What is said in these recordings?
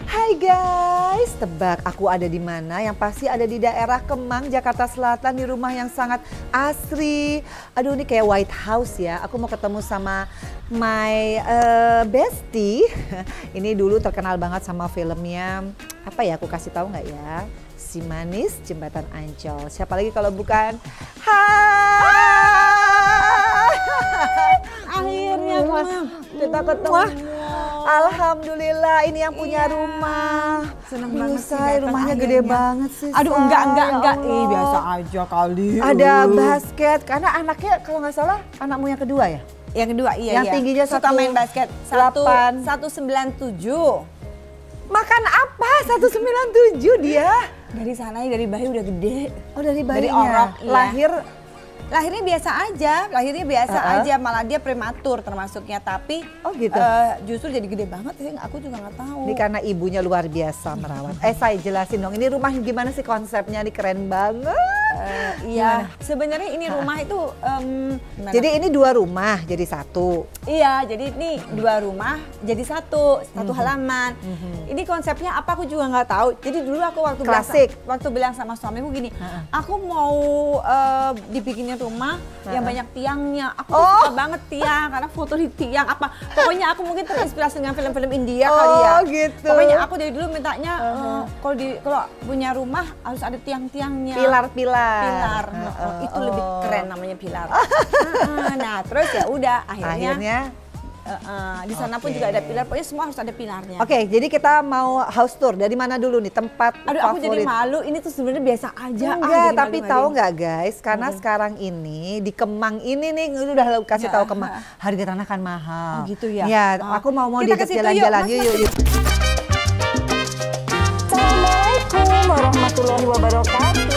Hai guys, tebak aku ada di mana? Yang pasti ada di daerah Kemang, Jakarta Selatan, di rumah yang sangat asri. Aduh, ini kayak White House ya. Aku mau ketemu sama my bestie. Ini dulu terkenal banget sama filmnya. Apa ya? Aku kasih tahu nggak ya? Si Manis Jembatan Ancol. Siapa lagi kalau bukan? Hai. Akhirnya kita ketemu. Alhamdulillah, ini yang punya rumah. Seneng banget sih Say, rumahnya gede banget sih. Aduh, Say. enggak. Ya Allah. Biasa aja kali. Ada basket, karena anaknya kalau nggak salah anakmu yang kedua ya? Yang kedua, iya. Yang tingginya suka main basket. 197. 197. Makan apa? 197 dia? Dari sana, dari bayi udah gede. Oh, dari bayinya. Dari orok, iya. Lahirnya biasa aja, malah dia prematur termasuknya, tapi oh gitu. Justru jadi gede banget sih, aku juga nggak tahu. Ini karena ibunya luar biasa merawat. Saya jelasin dong, ini rumah gimana sih konsepnya? Ini keren banget. Iya, sebenarnya ini rumah itu jadi ini dua rumah jadi satu. Iya, jadi ini dua rumah jadi satu halaman. Ini konsepnya apa aku juga nggak tahu. Jadi dulu aku waktu bilang sama suamiku gini, aku mau dibikinin rumah yang banyak tiangnya. Aku suka banget tiang karena foto di tiang apa. Pokoknya aku mungkin terinspirasi dengan film-film India kali ya. Gitu. Pokoknya aku dari dulu mintanya kalau punya rumah harus ada tiang-tiangnya. Pilar. Itu lebih keren namanya pilar. Nah, terus ya udah akhirnya di sana pun juga ada pilar, pokoknya semua harus ada pilarnya. Oke, jadi kita mau house tour. Dari mana dulu nih tempat Aduh, favorit? aku jadi malu, ini tuh sebenarnya biasa aja. Enggak, tapi tahu nggak guys, karena sekarang ini di Kemang ini nih, udah kasih tahu Kemang, harga tanah kan mahal. Oh gitu ya? Ya, aku mau diajak jalan-jalan. Yuk. Assalamualaikum warahmatullahi wabarakatuh.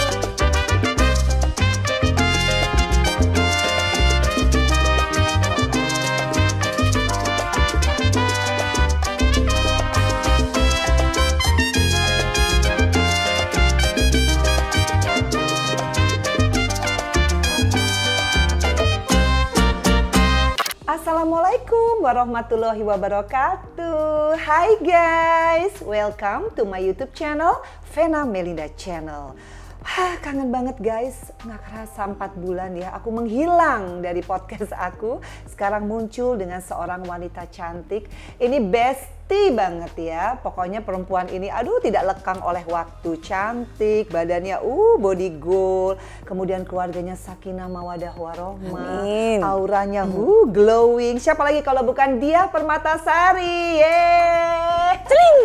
Assalamualaikum warahmatullahi wabarakatuh. Hai guys, welcome to my YouTube channel, Vena Melinda Channel. Kangen banget guys, nggak kerasa 4 bulan ya aku menghilang dari podcast aku. Sekarang muncul dengan seorang wanita cantik. Ini bestie banget ya. Pokoknya perempuan ini aduh tidak lekang oleh waktu. Cantik, badannya body goal. Kemudian keluarganya sakinah mawadah warohmah. Auranya glowing. Siapa lagi kalau bukan Diah Permatasari. Celing.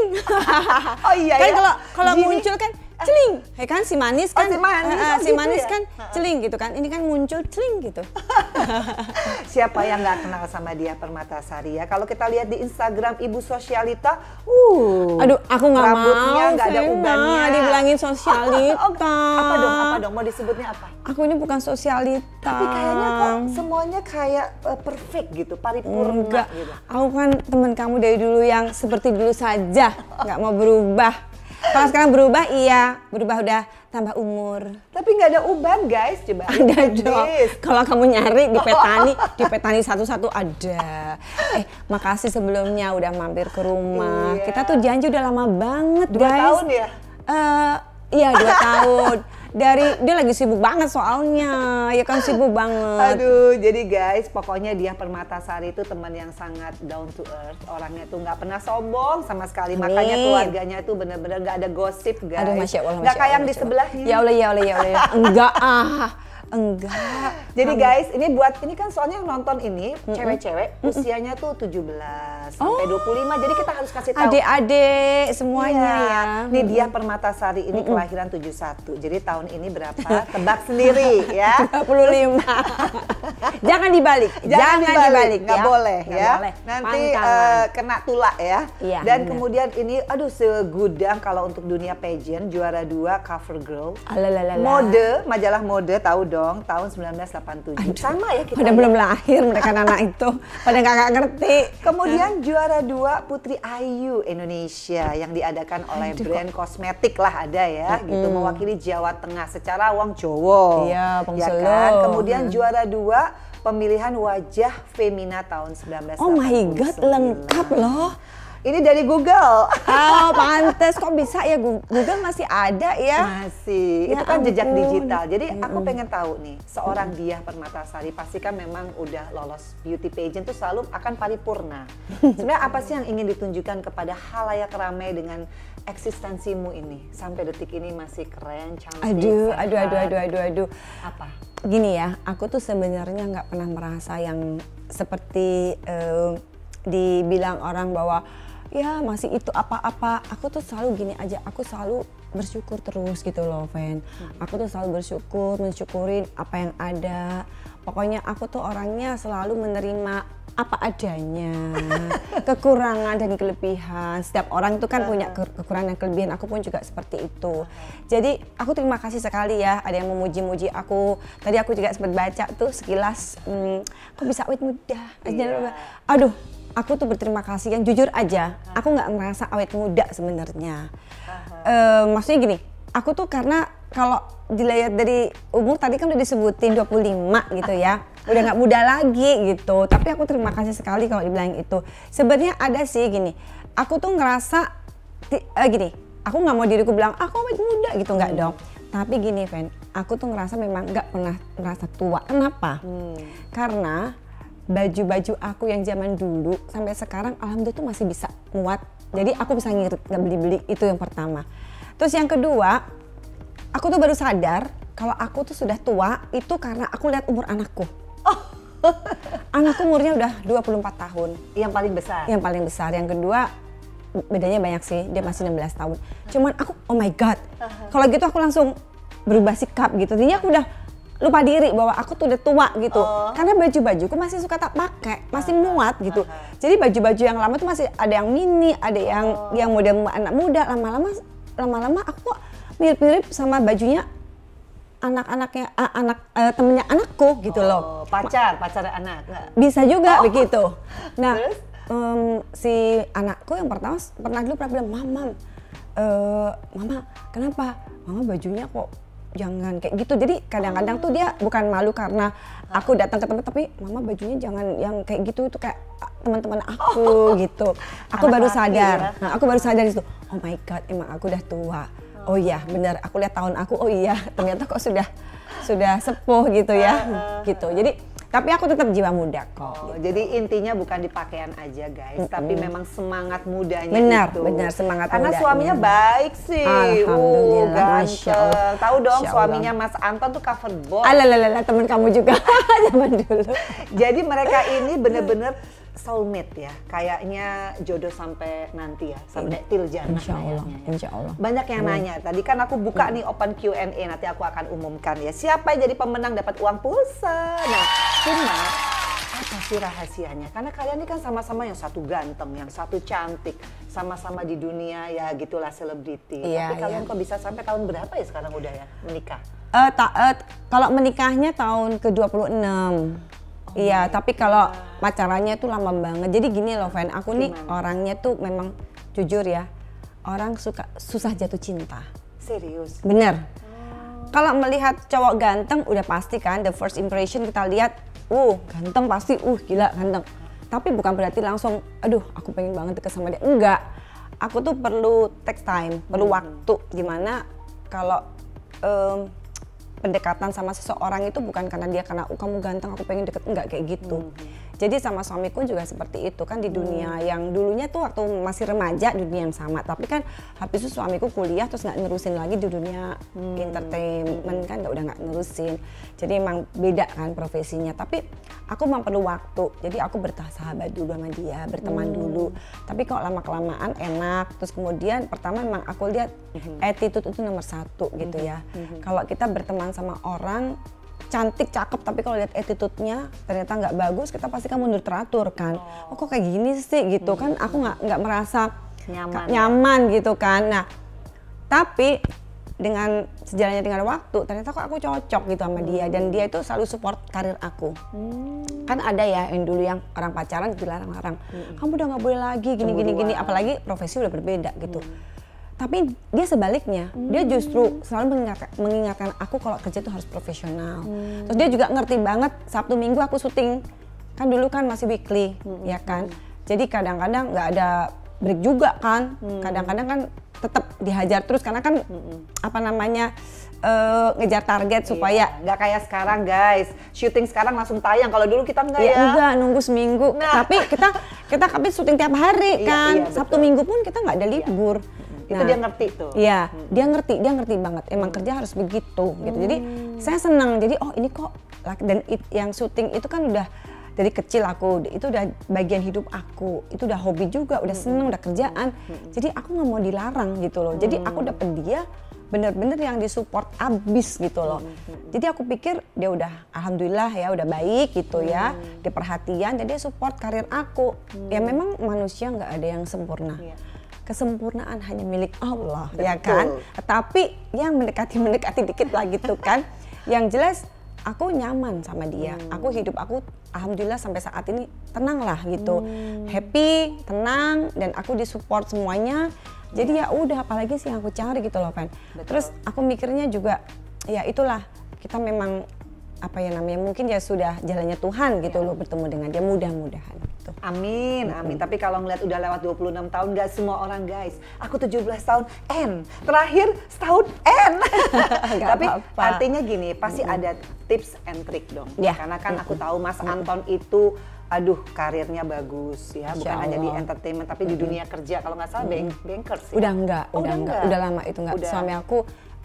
Oh iya kan ya. Kalau muncul kan celing, kan si manis kan, si manis kan celing gitu kan, ini kan muncul celing gitu. Siapa yang nggak kenal sama Diah Permatasari ya? Kalau kita lihat di Instagram Ibu Sosialita, aduh aku nggak mau, rambutnya nggak ada ubannya. Dibilangin sosialita. Apa dong? Mau disebutnya apa? Aku ini bukan sosialita. Tapi kayaknya kok semuanya kayak perfect gitu, paripurna. Enggak, gitu. Aku kan teman kamu dari dulu yang seperti dulu saja, nggak mau berubah. Kalau sekarang berubah udah tambah umur. Tapi nggak ada uban guys, coba. Ada dong. Kalau kamu nyari di petani satu-satu ada. Makasih sebelumnya udah mampir ke rumah. Iya. Kita tuh janji udah lama banget 2 guys. 2 tahun ya? Iya 2 tahun. Dia lagi sibuk banget soalnya, ya kan sibuk banget. Aduh, jadi guys, pokoknya Diah Permatasari itu teman yang sangat down to earth. Orangnya tuh nggak pernah sombong sama sekali. Makanya keluarganya tuh bener-bener nggak ada gosip guys. Aduh, Masya Allah. Nggak kayak yang di sebelahnya. Ya Allah. Enggak. Jadi guys, ini kan soalnya yang nonton ini cewek-cewek usianya tuh 17 sampai 25. Jadi kita harus kasih tahu. Adik-adik semuanya ya. Nih Diah Permatasari ini kelahiran 71. Jadi tahun ini berapa? Tebak sendiri ya. 35. Jangan dibalik. Nggak boleh ya. Boleh. Nanti kena tulak ya. Iya, dan bener. kemudian ini segudang kalau untuk dunia pageant, juara 2 cover girl. Mode, majalah mode tahu dong. Tahun 1987. Sama ya kita. Pada belum lahir mereka anak itu. Pada nggak ngerti. Kemudian juara 2 Putri Ayu Indonesia yang diadakan oleh brand kosmetik lah ada ya. Gitu mewakili Jawa Tengah secara wong Jowo. Iya, ya kan? Kemudian juara 2 pemilihan wajah Femina tahun 1989. Oh my god, lengkap loh. Ini dari Google. Oh, pantes kok bisa ya, Google masih ada ya? Masih. Ya Itu kan jejak ampun. digital. Jadi aku pengen tahu nih, seorang Diah Permatasari pasti kan memang udah lolos beauty pageant tuh selalu akan paripurna. Sebenarnya apa sih yang ingin ditunjukkan kepada halayak ramai dengan eksistensimu ini? Sampai detik ini masih keren, cantik, Aduh. Apa? Gini ya, aku tuh sebenarnya nggak pernah merasa yang seperti dibilang orang bahwa ya masih itu apa-apa. Aku tuh selalu gini aja, aku selalu bersyukur terus gitu loh, Fen. Aku tuh selalu mensyukurin apa yang ada. Pokoknya aku tuh orangnya selalu menerima apa adanya, kekurangan dan kelebihan. Setiap orang itu kan punya kekurangan dan kelebihan, aku pun juga seperti itu. Jadi aku terima kasih sekali ya, ada yang memuji-muji aku. Tadi aku juga sempat baca tuh sekilas, kok bisa awet muda. Aduh, aku tuh berterima kasih, yang jujur aja, aku nggak merasa awet muda sebenarnya. Maksudnya gini, aku tuh karena kalau dilihat dari umur tadi kan udah disebutin 25 gitu ya, udah nggak muda lagi gitu. Tapi aku terima kasih sekali kalau dibilang itu. Sebenarnya ada sih gini, aku tuh ngerasa gini, aku nggak mau diriku bilang aku awet muda gitu, nggak dong. Tapi gini, Fen, aku tuh ngerasa memang nggak pernah merasa tua. Kenapa? Karena baju-baju aku yang zaman dulu sampai sekarang alhamdulillah tuh masih bisa muat. Jadi aku bisa ngirit, nggak beli-beli, itu yang pertama. Terus yang kedua, aku tuh baru sadar kalau aku tuh sudah tua itu karena aku lihat umur anakku. Anakku umurnya udah 24 tahun. Yang paling besar? Yang paling besar. Yang kedua bedanya banyak sih, dia masih 16 tahun. Cuman aku, oh my god, kalau gitu aku langsung berubah sikap gitu. Jadi aku udah lupa diri bahwa aku tuh udah tua gitu. Karena baju-bajuku masih suka tak pakai, masih muat gitu. Jadi baju-baju yang lama tuh masih ada yang mini, ada yang model anak muda. Lama-lama aku kok mirip-mirip sama bajunya anak-anaknya temennya anakku gitu loh. Pacar anak. Bisa juga begitu. Nah, si anakku yang pertama dulu pernah bilang, Mama, kenapa? Mama bajunya kok jangan kayak gitu. Jadi kadang-kadang tuh dia bukan malu karena aku datang ke tempat, tapi Mama bajunya jangan yang kayak gitu, itu kayak teman-teman aku gitu. Aku baru sadar. Nah, aku baru sadar itu. Oh my god, emang aku udah tua. Oh iya, benar. Aku lihat tahun aku. Oh iya, ternyata kok sudah sepuh gitu ya. Gitu. Jadi tapi aku tetap jiwa muda kok. Gitu. Jadi intinya bukan di pakaian aja guys, tapi memang semangat mudanya itu. Benar, semangat karena mudanya. suaminya baik sih. Alhamdulillah, Masya Allah. Ganteng. Tahu dong Masya suaminya Mas Anton tuh cover boy. Alalala, temen kamu juga zaman dulu. Jadi mereka ini bener-bener soulmate ya, kayaknya jodoh sampai nanti ya, sampai til jannah. Insya Allah. Banyak yang nanya, tadi kan aku buka nih open Q&A, nanti aku akan umumkan ya, siapa yang jadi pemenang dapat uang pulsa. Nah, cuma apa sih rahasianya? Karena kalian ini kan sama-sama yang satu ganteng, yang satu cantik, sama-sama di dunia ya gitulah selebriti. Tapi kalian kok bisa sampai tahun berapa ya sekarang udah ya menikah? Kalau menikahnya tahun ke-26. Iya, tapi kalau pacarannya tuh lama banget. Jadi gini loh, Fen, aku nih orangnya tuh memang jujur ya, orang susah jatuh cinta. Serius? Bener. Kalau melihat cowok ganteng udah pasti kan, the first impression kita lihat, ganteng pasti, gila ganteng. Tapi bukan berarti langsung, aduh aku pengen banget deket sama dia. Enggak, aku tuh perlu take time, perlu waktu. Dimana kalau pendekatan sama seseorang itu bukan karena dia kamu ganteng aku pengen deket, enggak kayak gitu. Jadi sama suamiku juga seperti itu kan, di dunia yang dulunya tuh waktu masih remaja dunia yang sama, tapi kan habis itu suamiku kuliah terus nggak nerusin lagi di dunia entertainment kan, udah nggak nerusin. Jadi emang beda kan profesinya, tapi aku memang perlu waktu. Jadi aku bersahabat dulu sama dia, berteman dulu. Tapi kok lama-kelamaan enak. Terus kemudian pertama memang aku lihat attitude itu nomor satu gitu ya. Kalau kita berteman sama orang cantik, cakep, tapi kalau lihat attitude-nya ternyata nggak bagus, kita pasti kan mundur teratur kan. Oh kok kayak gini sih gitu kan, aku nggak merasa nyaman gitu kan. Nah, tapi dengan sejalannya dengan waktu, ternyata kok aku cocok gitu sama dia, dan dia itu selalu support karir aku. Kan ada ya yang dulu yang orang pacaran dilarang-larang, kamu udah nggak boleh lagi gini, apalagi profesi udah berbeda gitu. Tapi dia sebaliknya, dia justru selalu mengingatkan aku kalau kerja itu harus profesional. Terus dia juga ngerti banget, Sabtu Minggu aku syuting, kan dulu kan masih weekly, ya kan. Jadi kadang-kadang nggak ada break juga kan. Kadang-kadang kan tetap dihajar terus karena kan apa namanya ngejar target supaya nggak kayak sekarang guys, syuting sekarang langsung tayang. Kalau dulu kita enggak ya. Enggak, nunggu seminggu. Nah. Tapi kita syuting tiap hari kan. Sabtu Minggu pun kita nggak ada libur. Itu dia ngerti tuh. Iya, dia ngerti banget. Emang kerja harus begitu gitu. Jadi saya senang. Jadi oh ini kok dan yang syuting itu kan udah dari kecil aku, itu udah bagian hidup aku, itu udah hobi juga, udah seneng, udah kerjaan. Jadi aku nggak mau dilarang gitu loh. Jadi aku dapet dia bener-bener yang disupport abis gitu loh. Jadi aku pikir dia udah alhamdulillah ya udah baik gitu ya, dia perhatian, dan dia support karir aku. Ya memang manusia nggak ada yang sempurna. Kesempurnaan hanya milik Allah. Betul. Ya kan. Tapi yang mendekati dikit lah gitu kan. Yang jelas aku nyaman sama dia. Aku hidup aku alhamdulillah sampai saat ini tenang lah gitu. Happy, tenang, dan aku disupport semuanya. Jadi ya udah, apalagi sih yang aku cari gitu loh kan. Terus aku mikirnya juga ya itulah, kita memang apa ya namanya, mungkin ya sudah jalannya Tuhan gitu loh bertemu dengan dia, mudah-mudahan gitu. Amin, amin. Tapi kalau ngeliat udah lewat 26 tahun, gak semua orang guys. Aku 17 tahun N, terakhir setahun N. Tapi artinya gini, pasti ada tips and trick dong. Karena kan aku tahu Mas Anton itu aduh karirnya bagus ya, bukan hanya di entertainment tapi di dunia kerja. Kalau nggak salah bankers ya? Udah enggak, udah lama itu enggak. Suami aku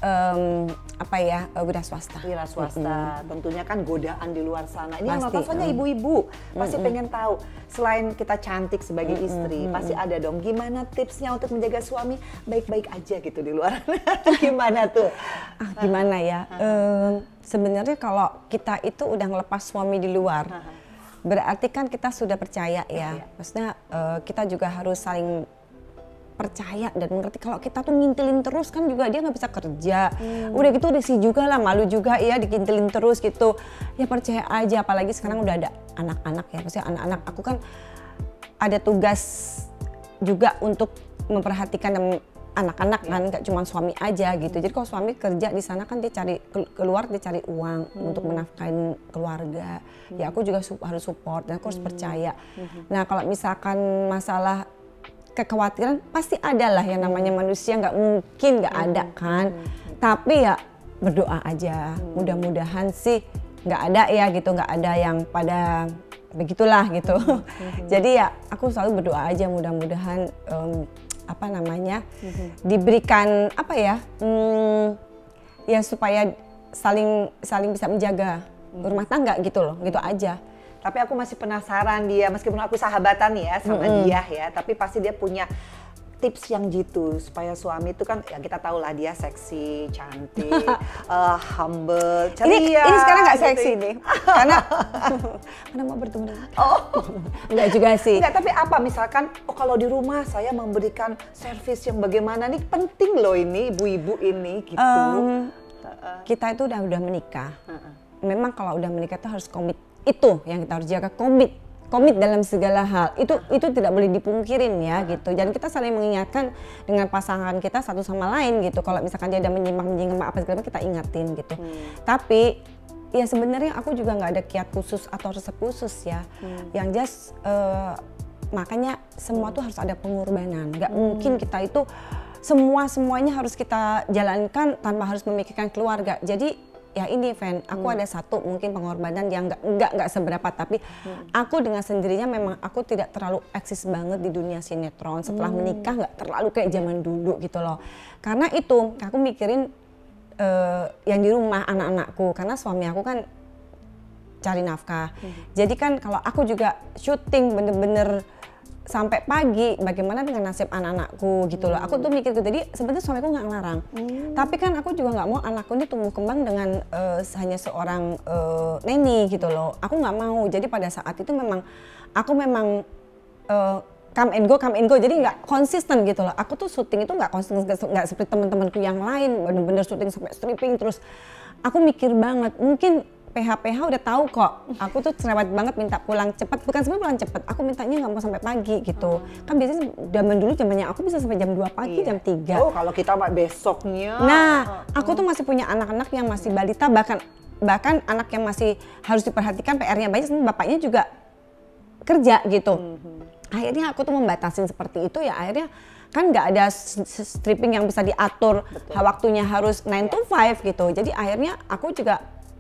apa ya, wira swasta. Wira swasta, tentunya kan godaan di luar sana. Ini yang nonton soalnya ibu-ibu pasti pengen tahu. Selain kita cantik sebagai istri, pasti ada dong gimana tipsnya untuk menjaga suami baik-baik aja gitu di luar. Gimana tuh? Gimana ya? Sebenarnya kalau kita itu udah ngelepas suami di luar, berarti kan kita sudah percaya ya. Maksudnya kita juga harus saling percaya dan mengerti. Kalau kita tuh ngintilin terus kan juga dia nggak bisa kerja. Udah gitu risih juga lah, malu juga ya dikintilin terus gitu. Ya percaya aja, apalagi sekarang udah ada anak-anak ya. Maksudnya anak-anak aku kan ada tugas juga untuk memperhatikan anak-anak kan, nggak cuma suami aja gitu. Jadi kalau suami kerja di sana kan dia cari keluar, dia cari uang untuk menafkahin keluarga. Ya aku juga harus support dan aku harus percaya. Nah kalau misalkan masalah kekhawatiran pasti ada lah, yang namanya manusia nggak mungkin nggak ada kan. Tapi ya berdoa aja, mudah-mudahan sih nggak ada ya gitu, nggak ada yang pada begitulah gitu. Jadi ya aku selalu berdoa aja, mudah-mudahan apa namanya diberikan apa ya, ya supaya saling bisa menjaga rumah tangga gitu loh, gitu aja. Tapi aku masih penasaran dia, meskipun aku sahabatan ya sama dia ya, tapi pasti dia punya tips yang gitu supaya suami itu kan ya kita tahu lah dia seksi, cantik, humble, ceria. Ini sekarang nggak seksi nih, karena mau bertemu dengan. Enggak juga sih. Enggak, tapi apa misalkan kalau di rumah saya memberikan servis yang bagaimana nih, penting loh ini ibu-ibu ini gitu. Kita itu udah menikah. Memang kalau udah menikah itu harus komit. Itu yang kita harus jaga, komit dalam segala hal. Itu tidak boleh dipungkirin ya gitu. Dan kita saling mengingatkan dengan pasangan kita satu sama lain gitu. Kalau misalkan dia ada menyimpang apa segala macam, kita ingatin gitu. Tapi ya sebenarnya aku juga nggak ada kiat khusus atau resep khusus ya. Yang jelas makanya semua tuh harus ada pengorbanan. Nggak mungkin kita itu semuanya harus kita jalankan tanpa harus memikirkan keluarga. Jadi ya ini Fen, aku ada satu mungkin pengorbanan yang nggak seberapa, tapi aku dengan sendirinya memang aku tidak terlalu eksis banget di dunia sinetron. Setelah menikah nggak terlalu kayak zaman dulu gitu loh. Karena itu aku mikirin yang di rumah anak-anakku, karena suami aku kan cari nafkah. Jadi kan kalau aku juga syuting bener-bener sampai pagi, bagaimana dengan nasib anak-anakku gitu loh. Aku tuh mikir gitu. Jadi sebenarnya suamiku nggak ngelarang, tapi kan aku juga nggak mau anakku ini tumbuh kembang dengan hanya seorang neni gitu loh. Aku nggak mau. Jadi pada saat itu memang aku come and go, jadi nggak konsisten gitu loh. Aku tuh syuting itu nggak konsisten, nggak seperti teman-temanku yang lain bener-bener syuting sampai stripping terus. Aku mikir banget, mungkin PH udah tahu kok, aku tuh cerewet banget minta pulang cepat, bukan sebenarnya pulang cepat, aku mintanya nggak mau sampai pagi gitu. Kan biasanya zaman dulu zamannya aku bisa sampai jam 2 pagi, jam 3. Oh kalau kita besoknya. Nah, aku tuh masih punya anak-anak yang masih balita, bahkan anak yang masih harus diperhatikan, PR-nya banyak, bapaknya juga kerja gitu. akhirnya aku tuh membatasin seperti itu ya, akhirnya kan nggak ada stripping yang bisa diatur. Waktunya harus 9 to 5 gitu. Jadi akhirnya aku juga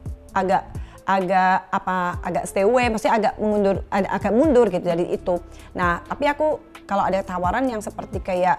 agak stay away, maksudnya agak mundur gitu dari itu. Nah, tapi aku kalau ada tawaran yang seperti kayak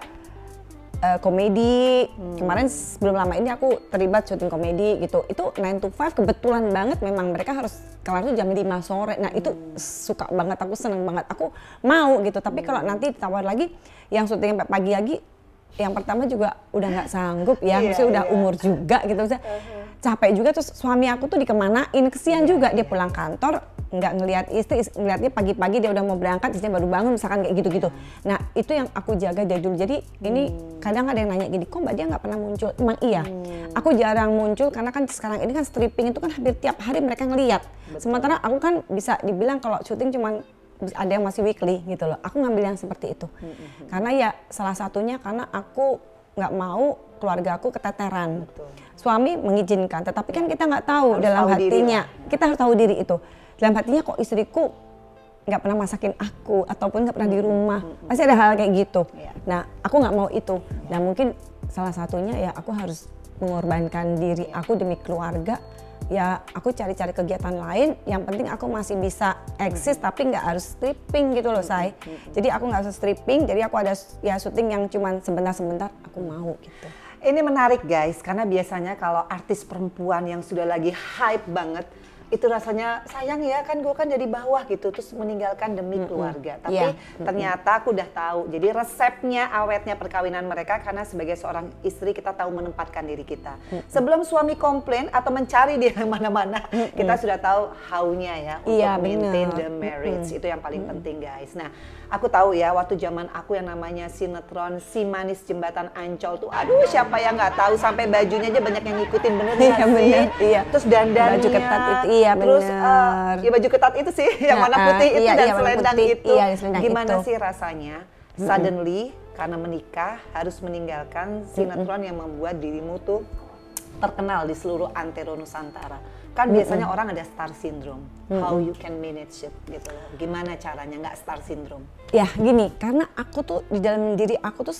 komedi, kemarin sebelum lama ini aku terlibat syuting komedi gitu, itu 9 to 5 kebetulan banget, memang mereka harus kelar tuh jam 5 sore. Nah itu suka banget, aku seneng banget, aku mau gitu. Tapi kalau nanti ditawar lagi yang syuting sampai pagi lagi, yang pertama juga udah nggak sanggup ya, maksudnya udah umur juga gitu, maksudnya capek juga. Terus suami aku tuh dikemanain, kesian juga, dia pulang kantor nggak ngelihat istri, ngelihatnya pagi-pagi dia udah mau berangkat, istrinya baru bangun misalkan kayak gitu-gitu. Nah itu yang aku jaga dari dulu. Jadi ini kadang ada yang nanya gini, kok Mbak Dia nggak pernah muncul? Emang iya, aku jarang muncul karena kan sekarang ini kan stripping itu kan hampir tiap hari mereka ngelihat. Sementara aku kan bisa dibilang kalau syuting cuman ada yang masih weekly gitu loh. Aku ngambil yang seperti itu. Karena ya salah satunya karena aku nggak mau keluarga aku keteteran. Suami mengizinkan, tetapi kan kita nggak tahu dalam hatinya. Kita harus tahu diri itu. Dalam hatinya kok istriku nggak pernah masakin aku ataupun nggak pernah di rumah. Pasti ada hal kayak gitu. Nah aku nggak mau itu. Nah mungkin salah satunya ya aku harus mengorbankan diri aku demi keluarga. Ya aku cari-cari kegiatan lain, yang penting aku masih bisa eksis tapi nggak harus stripping gitu loh say. Jadi aku nggak usah stripping, jadi aku ada ya syuting yang cuman sebentar-sebentar, aku mau gitu. Ini menarik guys, karena biasanya kalau artis perempuan yang sudah lagi hype banget, itu rasanya sayang ya kan, gue kan jadi bawah gitu, terus meninggalkan demi keluarga. Tapi ternyata aku udah tahu, jadi resepnya awetnya perkawinan mereka karena sebagai seorang istri kita tahu menempatkan diri kita. Sebelum suami komplain atau mencari di mana-mana, kita sudah tahu how-nya ya untuk maintain the marriage. Itu yang paling penting guys. Nah aku tahu ya waktu zaman aku yang namanya sinetron Si Manis Jembatan Ancol tuh, aduh siapa yang nggak tahu, sampai bajunya aja banyak yang ngikutin, bener nggak sih? Terus dandannya, baju ketat itu. Iya benar. Terus ya baju ketat itu sih, yang warna putih itu dan selendang itu. Gimana sih rasanya suddenly karena menikah harus meninggalkan sinetron yang membuat dirimu tuh terkenal di seluruh antero Nusantara? Kan biasanya orang ada star syndrome. How you can manage it gitu loh. Gimana caranya nggak star syndrome? Ya gini, karena aku tuh di dalam diri aku tuh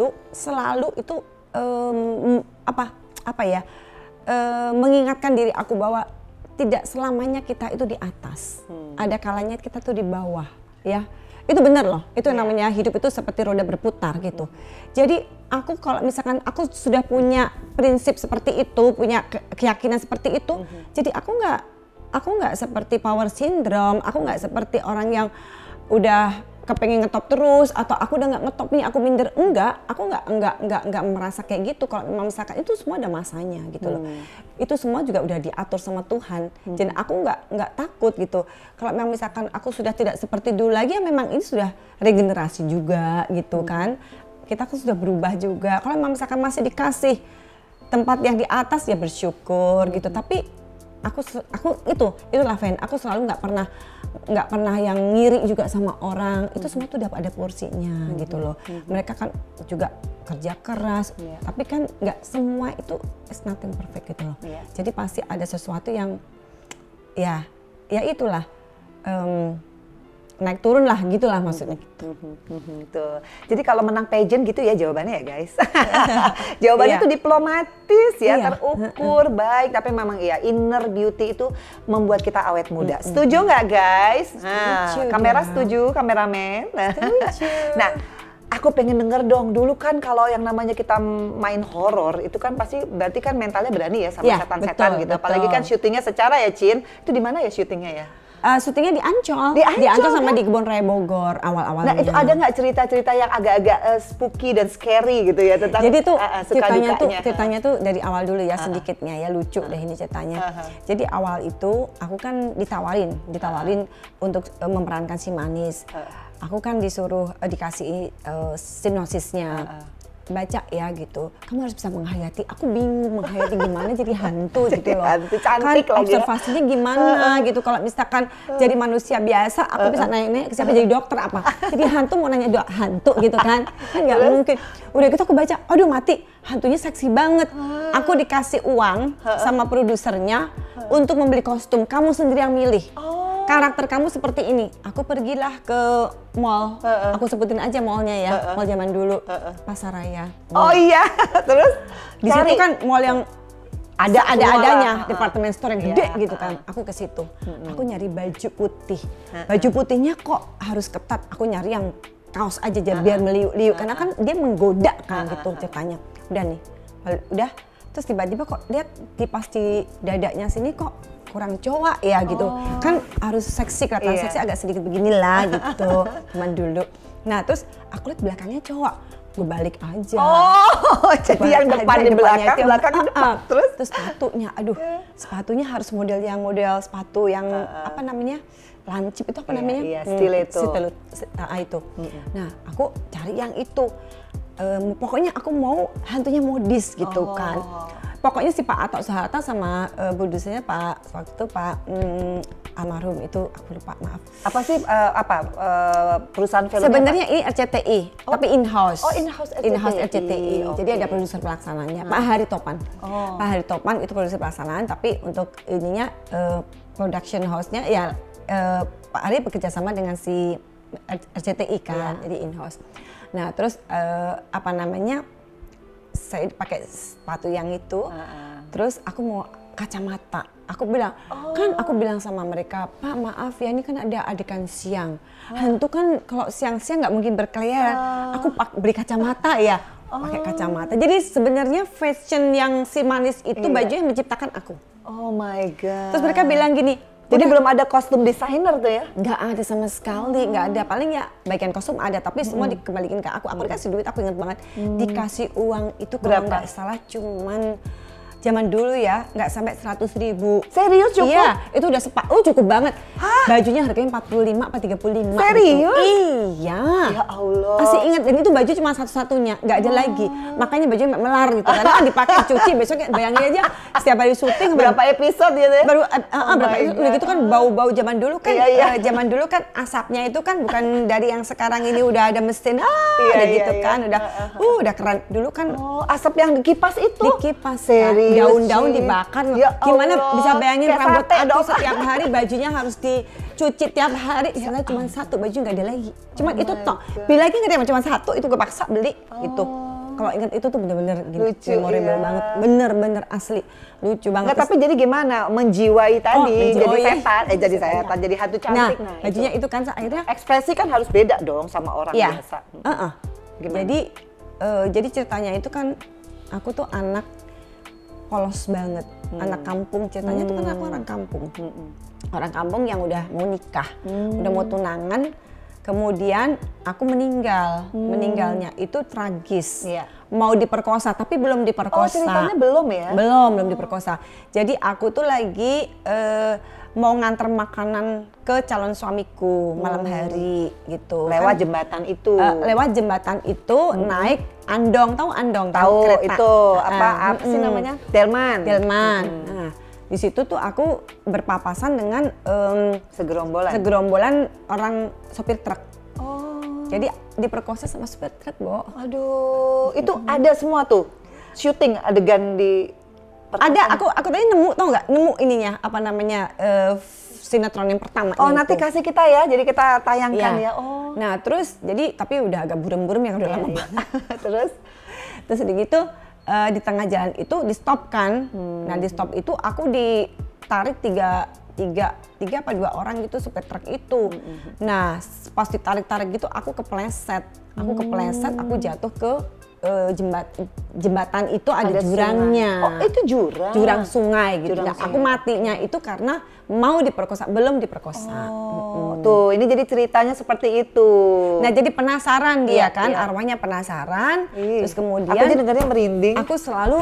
selalu itu mengingatkan diri aku bahwa tidak selamanya kita itu di atas, ada kalanya kita tuh di bawah, ya. Itu benar loh, itu namanya hidup itu seperti roda berputar gitu. Jadi aku kalau misalkan aku sudah punya prinsip seperti itu, punya keyakinan seperti itu, jadi aku nggak seperti power syndrome, aku nggak seperti orang yang udah kepengen ngetop terus, atau aku udah nggak ngetop nih aku minder. Enggak, aku nggak merasa kayak gitu. Kalau memang misalkan itu semua ada masanya gitu loh. Itu semua juga udah diatur sama Tuhan. Dan aku nggak takut gitu. Kalau memang misalkan aku sudah tidak seperti dulu lagi, ya memang ini sudah regenerasi juga gitu kan. Kita kan sudah berubah juga. Kalau memang misalkan masih dikasih tempat yang di atas ya bersyukur gitu. Tapi aku itulah Fen, aku selalu nggak pernah yang ngiri juga sama orang. Itu semua tuh udah ada porsinya gitu loh. Mereka kan juga kerja keras, tapi kan nggak semua itu is nothing perfect gitu loh. Jadi pasti ada sesuatu yang ya itulah naik turun lah gitulah maksudnya gitu. Tuh. Jadi kalau menang pageant gitu ya jawabannya ya guys. Jawabannya tuh diplomatis ya, terukur, baik, tapi memang iya inner beauty itu membuat kita awet muda. Setuju nggak guys? Nah, kamera setuju, kameramen. Nah, aku pengen denger dong, dulu kan kalau yang namanya kita main horor itu kan pasti berarti kan mentalnya berani ya sama setan-setan gitu. Apalagi kan syutingnya secara ya Cin, itu di mana ya syutingnya ya? Syutingnya di Ancol sama kan? Di Kebun Raya Bogor awal-awalnya. Nah itu ada nggak cerita-cerita yang agak-agak spooky dan scary gitu ya tentang jadi tuh ceritanya tuh dari awal dulu ya sedikitnya ya, lucu deh ini ceritanya. Jadi awal itu aku kan ditawarin untuk memerankan Si Manis. Aku kan disuruh dikasih sinopsisnya. Baca ya gitu, kamu harus bisa menghayati. Aku bingung menghayati gimana jadi hantu gitu loh. Hantu cantik kan observasinya gimana gitu. Kalau misalkan jadi manusia biasa, aku bisa nanya siapa jadi dokter apa. Jadi hantu mau nanya hantu gitu kan nggak mungkin. Udah gitu aku baca, aduh mati, hantunya seksi banget. Aku dikasih uang sama produsernya untuk membeli kostum, kamu sendiri yang milih. karakter kamu seperti ini. Aku pergilah ke mall, aku sebutin aja mallnya ya, mall zaman dulu, Pasaraya. Oh iya, terus di situ kan mall yang ada-adanya, department store yang gede gitu kan. Aku ke situ, aku nyari baju putih. Baju putihnya kok harus ketat, aku nyari yang kaos aja biar meliuk-liuk, karena kan dia menggoda kan gitu ceritanya. Udah nih, udah. Terus tiba-tiba kok lihat kipas di dadanya sini kok kurang cowok ya gitu. Kan harus seksi, kelihatan seksi agak sedikit beginilah gitu teman dulu. Nah terus aku lihat belakangnya cowok, gue balik aja. Jadi yang depan di belakang, belakang di depan. Terus sepatunya, aduh sepatunya harus model sepatu yang apa namanya, lancip itu apa namanya? Iya, stiletto. Itu. Nah aku cari yang itu. Pokoknya aku mau hantunya modis gitu kan. Pokoknya si Pak Atok Soeharto sama produsernya waktu itu Pak almarhum itu, aku lupa, maaf. Apa sih perusahaan filmnya? Sebenarnya ini RCTI, tapi in-house. Oh, in-house RCTI. In-house RCTI. Jadi ada produser pelaksananya, Pak Hari Topan. Pak Hari Topan itu produser pelaksanaan, tapi untuk ininya production house-nya ya Pak Hari bekerja sama dengan si RCTI kan, jadi in-house. Nah terus apa namanya, saya pakai sepatu yang itu, terus aku mau kacamata. Aku bilang, aku bilang sama mereka, Pak maaf ya ini kan ada adegan siang. Hantu kan kalau siang-siang nggak mungkin berkeliaran. Aku beli kacamata ya, pakai kacamata. Jadi sebenarnya fashion yang si manis itu baju yang menciptakan aku. Oh my god. Terus mereka bilang gini, jadi belum ada kostum desainer tuh ya? Nggak ada sama sekali, nggak ada. Paling ya bagian kostum ada, tapi semua dikembalikan ke aku. Aku dikasih duit, aku ingat banget. Dikasih uang itu kalau nggak salah cuman zaman dulu ya, nggak sampai 100.000. Serius cukup? Iya, itu udah cukup banget. Bajunya harganya 45 apa 35. Serius? Gitu. Iya. Ya Allah. Masih ingat, dan itu baju cuma satu-satunya, nggak ada lagi. Makanya bajunya melar gitu. Karena kan dipakai cuci, besok bayangin aja setiap hari syuting. Berapa episode gitu ya? Baru berapa episode, udah gitu kan bau-bau zaman dulu kan. Zaman dulu kan asapnya itu kan bukan dari yang sekarang ini udah ada mesin. Udah gitu kan, udah keren. Dulu kan asap yang dikipas itu? Dikipas. Serius? Daun-daun dibakar. Ya gimana Allah. bisa bayangin Kayak rambut sate aku setiap hari bajunya harus dicuci tiap hari. Istilahnya cuma satu baju, nggak ada lagi. Cuma itu toh. Beli lagi nggak ada, cuma satu, itu gue paksa beli gitu. Kalau ingat itu tuh bener-bener memorable banget. Bener-bener asli. Lucu banget. Nggak, tapi jadi gimana? Menjiwai tadi, jadi setan. Jadi setan, jadi hantu cantik. Nah, bajunya itu kan akhirnya ekspresi kan harus beda dong sama orang biasa. Jadi ceritanya itu kan aku tuh anak polos banget, anak kampung. Ceritanya tuh kan aku orang kampung. Orang kampung yang udah mau nikah, udah mau tunangan, kemudian aku meninggal. Meninggalnya itu tragis. Mau diperkosa, tapi belum diperkosa. Ceritanya belum ya? Belum diperkosa. Jadi aku tuh lagi mau nganter makanan ke calon suamiku malam hari gitu. Lewat jembatan itu. Lewat jembatan itu naik andong, tahu andong? Tahu kereta. Itu apa sih namanya? Delman. Nah, di situ tuh aku berpapasan dengan segerombolan orang sopir truk. Jadi diperkosa sama sopir truk, Bo. Aduh, itu ada semua tuh syuting adegan di. Ada, aku tadi nemu, tau nggak? Nemu ininya, apa namanya, sinetron yang pertama. Nanti kasih kita ya, jadi kita tayangkan ya. Nah terus, jadi tapi udah agak burem-burem yang udah lama banget. Terus udah gitu, di tengah jalan itu di stop kan. Nah di stop itu aku ditarik tiga apa 2 orang gitu supir truk itu. Nah pas ditarik-tarik gitu aku kepleset. Aku jatuh ke jembatan itu ada jurangnya. Itu jurang? Jurang sungai gitu. Nah, aku matinya itu karena mau diperkosa, belum diperkosa. Tuh, ini jadi ceritanya seperti itu. Nah, jadi penasaran dia kan, arwahnya penasaran. Terus kemudian aku jadi dengarnya merinding. Aku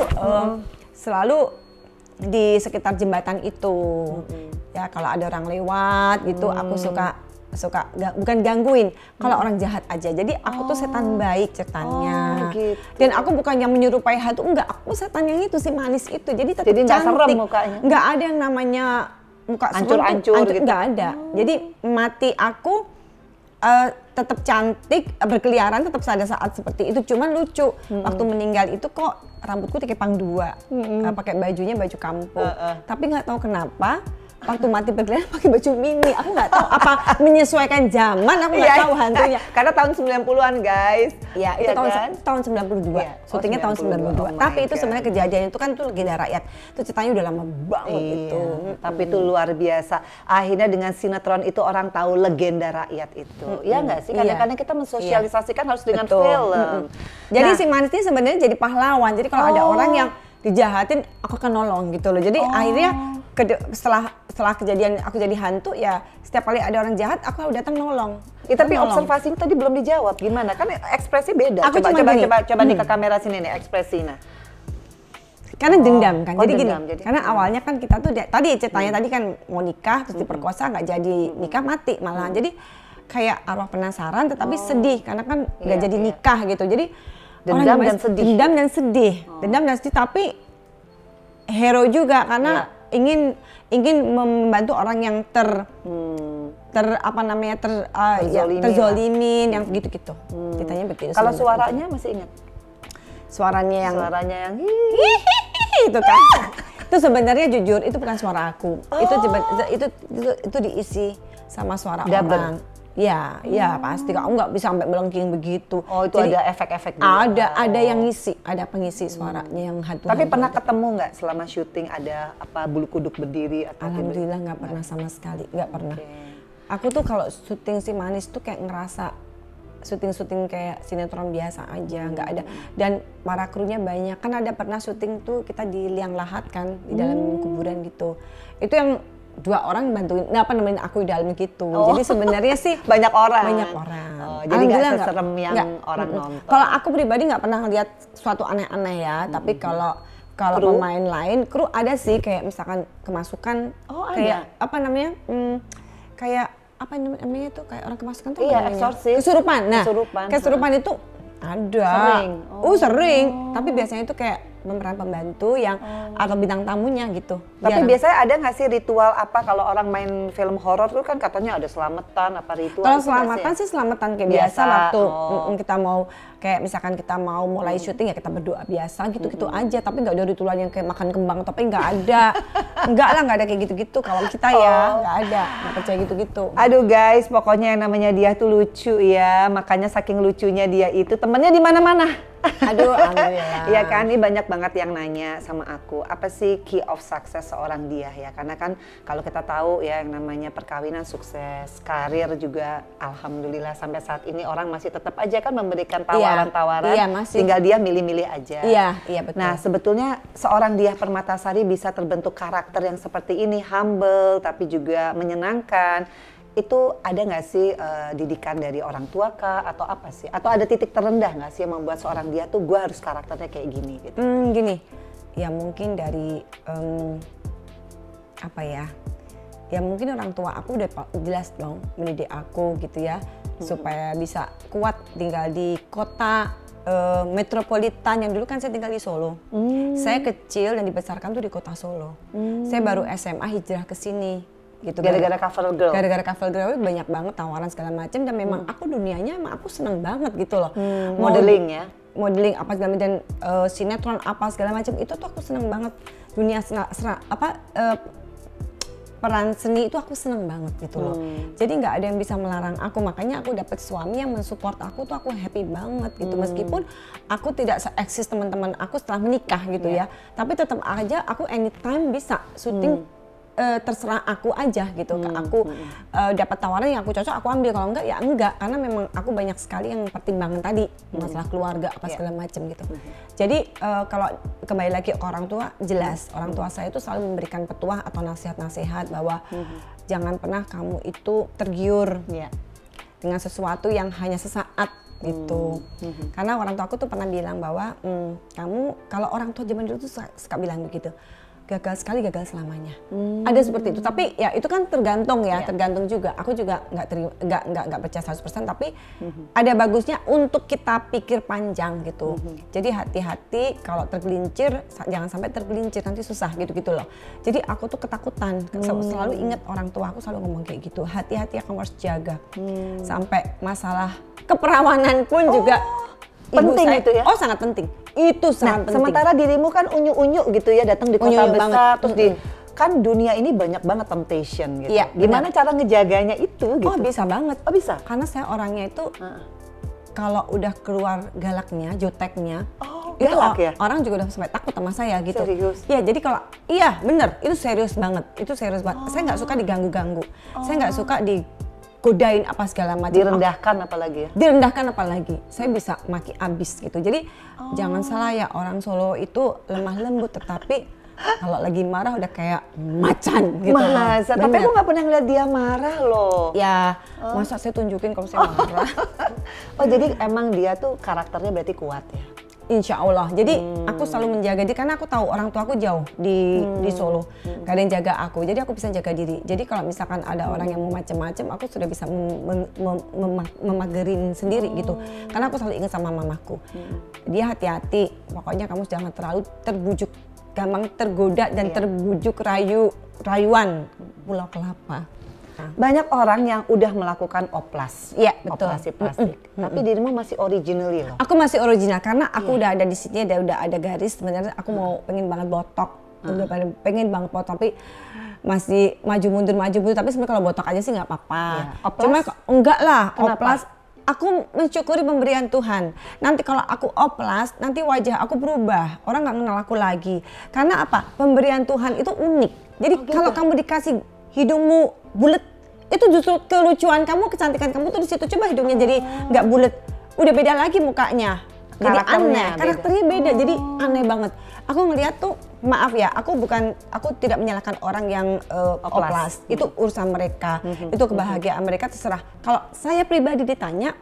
selalu di sekitar jembatan itu. Ya, kalau ada orang lewat gitu, aku suka bukan gangguin, kalau orang jahat aja. Jadi aku tuh setan baik ceritanya. Gitu. Dan aku bukannya menyerupai hantu, enggak, aku setan yang itu si manis itu. Jadi tetap cantik. Nggak serem mukanya. Nggak ada yang namanya muka hancur-hancur gitu. Nggak ada. Jadi mati aku tetap cantik, berkeliaran tetap pada saat seperti itu. Cuman lucu, waktu meninggal itu kok rambutku dikepang 2, pakai baju kampung. Tapi nggak tahu kenapa waktu mati berkeliaran pakai baju mini. Aku nggak tahu apa menyesuaikan zaman, aku nggak tahu hantunya. Karena tahun 90-an guys. Ya, itu tahun 92. Ya, Syutingnya tahun 92. Tapi itu sebenarnya kejadian itu kan tuh legenda rakyat. Itu ceritanya udah lama banget itu. Tapi itu luar biasa. Akhirnya dengan sinetron itu orang tahu legenda rakyat itu. Ya nggak sih? Kadang-kadang kita mensosialisasikan harus dengan film. Jadi si Manis ini sebenarnya jadi pahlawan. Jadi kalau ada orang yang dijahatin, aku akan nolong gitu loh. Jadi akhirnya setelah kejadian aku jadi hantu ya, setiap kali ada orang jahat aku datang nolong. Tapi observasi tadi belum dijawab, gimana? Kan ekspresi beda. Aku coba nih ke kamera sini nih ekspresinya. Karena dendam kan, jadi dendam, gini. Karena awalnya kan kita tuh tadi ceritanya tadi kan mau nikah terus diperkosa, nggak jadi nikah, mati malahan. Jadi kayak arwah penasaran tetapi sedih karena kan nggak jadi nikah gitu. Jadi dendam dan sedih. Dendam dan sedih, tapi hero juga karena ingin membantu orang yang terzolimin yang gitu-gitu. Ceritanya begitu. Kalau suaranya masih ingat? Suaranya yang itu kan. Itu sebenarnya jujur itu bukan suara aku. Itu diisi sama suara orang. Ya pasti. Kamu nggak bisa sampai melengking begitu. Oh, itu jadi, ada efek-efek juga. Ada yang ngisi, ada pengisi suaranya yang hantu. Tapi pernah ketemu nggak selama syuting ada apa bulu kuduk berdiri atau? Alhamdulillah nggak pernah sama sekali, nggak pernah. Aku tuh kalau syuting si Manis tuh kayak ngerasa syuting kayak sinetron biasa aja, nggak ada. Dan para krunya banyak, kan ada pernah syuting tuh kita di liang lahat kan, di dalam kuburan gitu. Itu yang 2 orang bantuin, nemenin aku di dalam gitu. Jadi sebenarnya sih banyak orang. Jadi nggak seserem yang orang nonton. Kalau aku pribadi nggak pernah lihat suatu aneh-aneh ya, tapi kalau pemain lain, kru ada sih kayak misalkan kemasukan, kayak apa namanya, kayak apa namanya tuh kayak orang kemasukan tuh eksorsis. Kesurupan. Nah, kesurupan itu ada. Sering. Tapi biasanya itu kayak pemeran pembantu yang atau bintang tamunya gitu. Tapi biasanya ada nggak sih ritual apa kalau orang main film horor tuh kan katanya ada selamatan apa ritual? Kalau selamatan sih selamatan kayak biasa waktu kita mau kayak misalkan kita mau mulai syuting ya kita berdoa biasa gitu-gitu aja, tapi nggak ada ritual yang kayak makan kembang, tapi nggak ada. nggak ada kayak gitu-gitu kalau kita ya, nggak percaya gitu-gitu. Aduh guys, pokoknya yang namanya dia tuh lucu ya, makanya saking lucunya dia itu temennya di mana-mana. Aduh, alhamdulillah. Iya kan, ini banyak banget yang nanya sama aku, apa sih key of success seorang dia ya? Karena kan kalau kita tahu ya yang namanya perkawinan sukses, karir juga alhamdulillah sampai saat ini orang masih tetap aja kan memberikan tawaran-tawaran, tinggal dia milih-milih aja. Iya betul. Nah sebetulnya seorang Diah Permatasari bisa terbentuk karakter yang seperti ini, humble tapi juga menyenangkan. Itu ada nggak sih didikan dari orang tua kah atau apa sih? Atau ada titik terendah nggak sih yang membuat seorang dia tuh gue harus karakternya kayak gini gitu? Gini, ya mungkin dari apa ya? Ya mungkin orang tua aku udah jelas dong mendidik aku gitu ya, supaya bisa kuat tinggal di kota metropolitan yang dulu kan saya tinggal di Solo. Saya kecil dan dibesarkan tuh di kota Solo. Saya baru SMA hijrah ke sini. Gitu, gara-gara cover girl. Gara-gara cover girl banyak banget tawaran segala macam dan memang aku dunianya aku seneng banget gitu loh. Modeling ya. Modeling apa segala macam dan sinetron apa segala macam itu tuh aku seneng banget. Dunia peran seni itu aku seneng banget gitu loh. Jadi nggak ada yang bisa melarang aku, makanya aku dapet suami yang mensupport aku tuh aku happy banget gitu. Meskipun aku tidak se-eksis teman-teman aku setelah menikah gitu ya. Tapi tetap aja aku anytime bisa syuting. Terserah aku aja gitu, aku dapat tawaran yang aku cocok aku ambil, kalau enggak ya enggak, karena memang aku banyak sekali yang pertimbangan tadi masalah keluarga apa segala macam gitu. Jadi kalau kembali lagi ke orang tua, jelas orang tua saya itu selalu memberikan petuah atau nasihat-nasihat bahwa jangan pernah kamu itu tergiur dengan sesuatu yang hanya sesaat gitu. Karena orang tua aku tuh pernah bilang bahwa kamu, kalau orang tua zaman dulu tuh suka bilang begitu, gagal sekali gagal selamanya. Ada seperti itu, tapi ya itu kan tergantung ya, tergantung juga. Aku juga nggak percaya 100%, tapi ada bagusnya untuk kita pikir panjang gitu. Jadi hati-hati kalau tergelincir, jangan sampai tergelincir nanti susah gitu loh. Jadi aku tuh ketakutan, selalu ingat orang tua aku selalu ngomong kayak gitu. Hati-hati, kamu harus jaga. Sampai masalah keperawanan pun juga penting saya, itu ya? Oh sangat penting. Itu sangat penting. Sementara dirimu kan unyu-unyu gitu ya, datang di kota besar, terus kan dunia ini banyak banget temptation gitu. Iya, Gimana cara ngejaganya itu gitu? Oh bisa banget. Oh bisa? Karena saya orangnya itu kalau udah keluar galaknya, juteknya, itu galak ya? orang juga udah sampai takut sama saya gitu. Serius? Iya, jadi kalau iya bener, itu serius banget. Itu serius banget. Saya nggak suka diganggu-ganggu. Saya nggak suka digodain apa segala macam. Direndahkan apalagi ya? Direndahkan apalagi. Saya bisa maki abis gitu. Jadi jangan salah ya, orang Solo itu lemah lembut, tetapi kalau lagi marah udah kayak macan gitu. Masa? Tapi aku nggak pernah ngeliat dia marah loh. Ya, masa saya tunjukin kalau saya marah. Oh jadi emang dia tuh karakternya berarti kuat ya? Insya Allah. Jadi aku selalu menjaga diri karena aku tahu orang tua aku jauh di Solo, gak ada yang jaga aku. Jadi aku bisa jaga diri. Jadi kalau misalkan ada orang yang mau macem-macem, aku sudah bisa memagerin sendiri gitu. Karena aku selalu ingat sama mamaku. Dia hati-hati. Pokoknya kamu jangan terlalu terbujuk, gampang tergoda dan terbujuk rayuan Pulau Kelapa. Banyak orang yang udah melakukan oplas, Iya, betul. operasi plastik. Tapi dirimu masih originally loh. Aku masih original karena aku udah ada di sini, udah ada garis. Sebenarnya aku mau pengen banget botok, udah pengen banget botok, tapi masih maju mundur. Tapi sebenarnya kalau botok aja sih nggak apa-apa. Oplas? Cuma enggak lah, Kenapa? oplas. Aku mensyukuri pemberian Tuhan. Nanti kalau aku oplas, nanti wajah aku berubah. Orang nggak kenal aku lagi. Karena apa? Pemberian Tuhan itu unik. Jadi kalau kamu dikasih hidungmu bulat, itu justru kelucuan kamu, kecantikan kamu tuh di situ. Coba hidungnya jadi nggak bulat, udah beda lagi mukanya. Jadi karakternya beda. Jadi aneh banget. Aku ngeliat tuh, maaf ya, aku tidak menyalahkan orang yang oplas. Itu urusan mereka, itu kebahagiaan mereka, terserah. Kalau saya pribadi ditanya,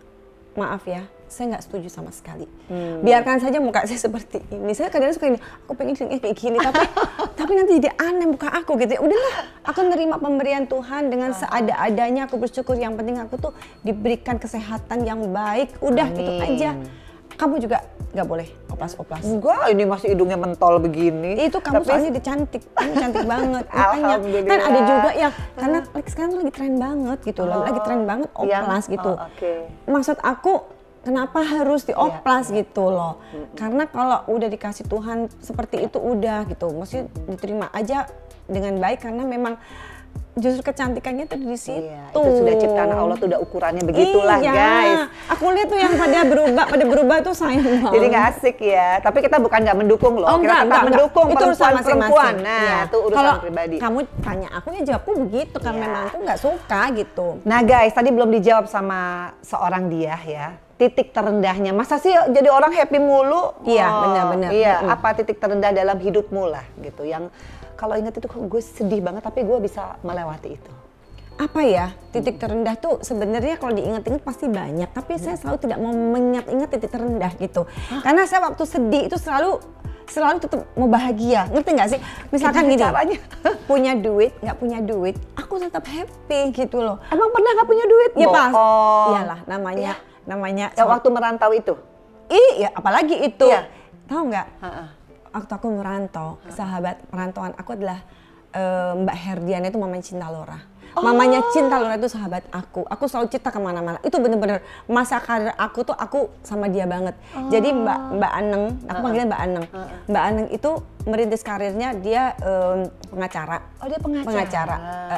maaf ya, saya nggak setuju sama sekali. Biarkan saja muka saya seperti ini. Saya kadang suka ini, aku pengen kayak gini, tapi nanti jadi aneh muka aku gitu. Udahlah, aku nerima pemberian Tuhan dengan seada-adanya. Aku bersyukur. Yang penting aku tuh diberikan kesehatan yang baik. Udah gitu aja. Kamu juga nggak boleh oplas-oplas. Enggak, ini masih hidungnya mentol begini. Itu kamu soalnya cantik, kamu cantik banget. Makanya kan ada juga yang karena sekarang lagi tren banget gitu loh, lagi tren banget oplas gitu. Maksud aku, kenapa harus dioplas gitu loh? Karena kalau udah dikasih Tuhan seperti itu udah gitu, mesti diterima aja dengan baik karena memang justru kecantikannya tuh di situ. Itu sudah ciptaan Allah tuh udah ukurannya begitulah guys. Aku lihat tuh yang pada berubah tuh sayang banget. Jadi nggak asik ya. Tapi kita bukan nggak mendukung loh. Kita mendukung perempuan. Nah, itu urusan kalau pribadi. Kamu tanya aku ya jawabku begitu karena memang aku nggak suka gitu. Nah guys, tadi belum dijawab sama seorang dia ya. Titik terendahnya, masa sih jadi orang happy mulu? Iya, benar-benar. Iya, apa titik terendah dalam hidupmu lah gitu. Yang kalau ingat itu gue sedih banget, tapi gue bisa melewati itu. Apa ya, titik terendah tuh sebenarnya kalau diingat-ingat pasti banyak. Tapi saya selalu tidak mau mengingat-ingat titik terendah gitu. Karena saya waktu sedih itu selalu tetap mau bahagia, ngerti nggak sih? Misalkan gini, punya duit, nggak punya duit, aku tetap happy gitu loh. Emang pernah nggak punya duit? Ya pas, iyalah namanya. Ya, waktu merantau itu? Iya, apalagi itu. Iya. Tahu nggak? Waktu aku merantau, sahabat perantauan aku adalah Mbak Herdiana, itu mamanya Cinta Lora. Mamanya Cinta Lora itu sahabat aku. Aku selalu cerita kemana-mana. Itu bener-bener masa karir aku tuh aku sama dia banget. Jadi Mbak Aneng, aku panggilnya Mbak Aneng. Mbak Aneng itu merintis karirnya, dia pengacara. Oh, dia pengacara.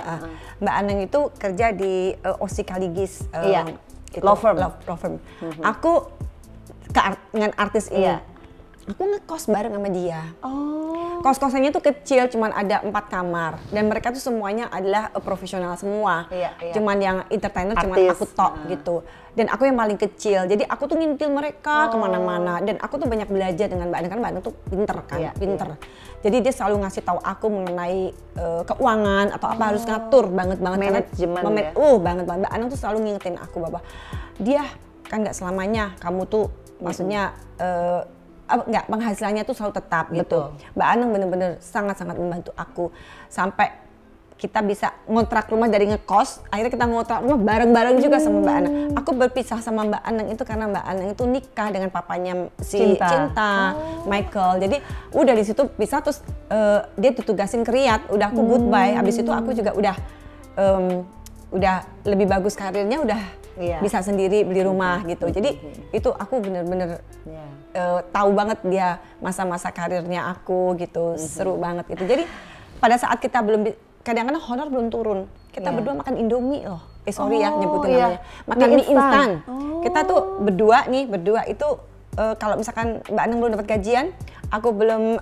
Mbak Aneng itu kerja di Osi Kaligis. Law firm. Aku dengan artis ini. Aku ngekos bareng sama dia. Kos-kosannya tuh kecil, cuman ada 4 kamar. Dan mereka tuh semuanya adalah profesional semua. Cuman yang entertainer cuman aku tok gitu. Dan aku yang paling kecil, jadi aku tuh ngintil mereka kemana-mana. Dan aku tuh banyak belajar dengan Mbak Aneng, kan Mbak Aneng tuh pinter kan, pinter. Jadi dia selalu ngasih tahu aku mengenai keuangan atau apa harus ngatur banget. Manajemen banget. Mbak Aneng tuh selalu ngingetin aku bahwa dia kan nggak selamanya kamu tuh maksudnya nggak, penghasilannya tuh selalu tetap gitu. Mbak Aneng bener-bener sangat-sangat membantu aku sampai kita bisa ngontrak rumah dari ngekos. Akhirnya kita ngontrak rumah bareng-bareng juga sama Mbak Aneng. Aku berpisah sama Mbak Aneng itu karena Mbak Aneng itu nikah dengan papanya si Cinta, Michael. Jadi udah di situ pisah, terus dia ditugasin ke Riyadh. Udah aku goodbye. Habis itu aku juga udah lebih bagus karirnya, udah bisa sendiri beli rumah gitu. Jadi itu aku bener-bener tahu banget dia masa-masa karirnya aku gitu, seru banget gitu. Jadi pada saat kita belum kadang-kadang honor belum turun. Kita berdua makan Indomie loh. Sorry ya nyebutin namanya. Makan mie instan. Kita tuh berdua itu kalau misalkan Mbak Aneng belum dapat gajian, aku belum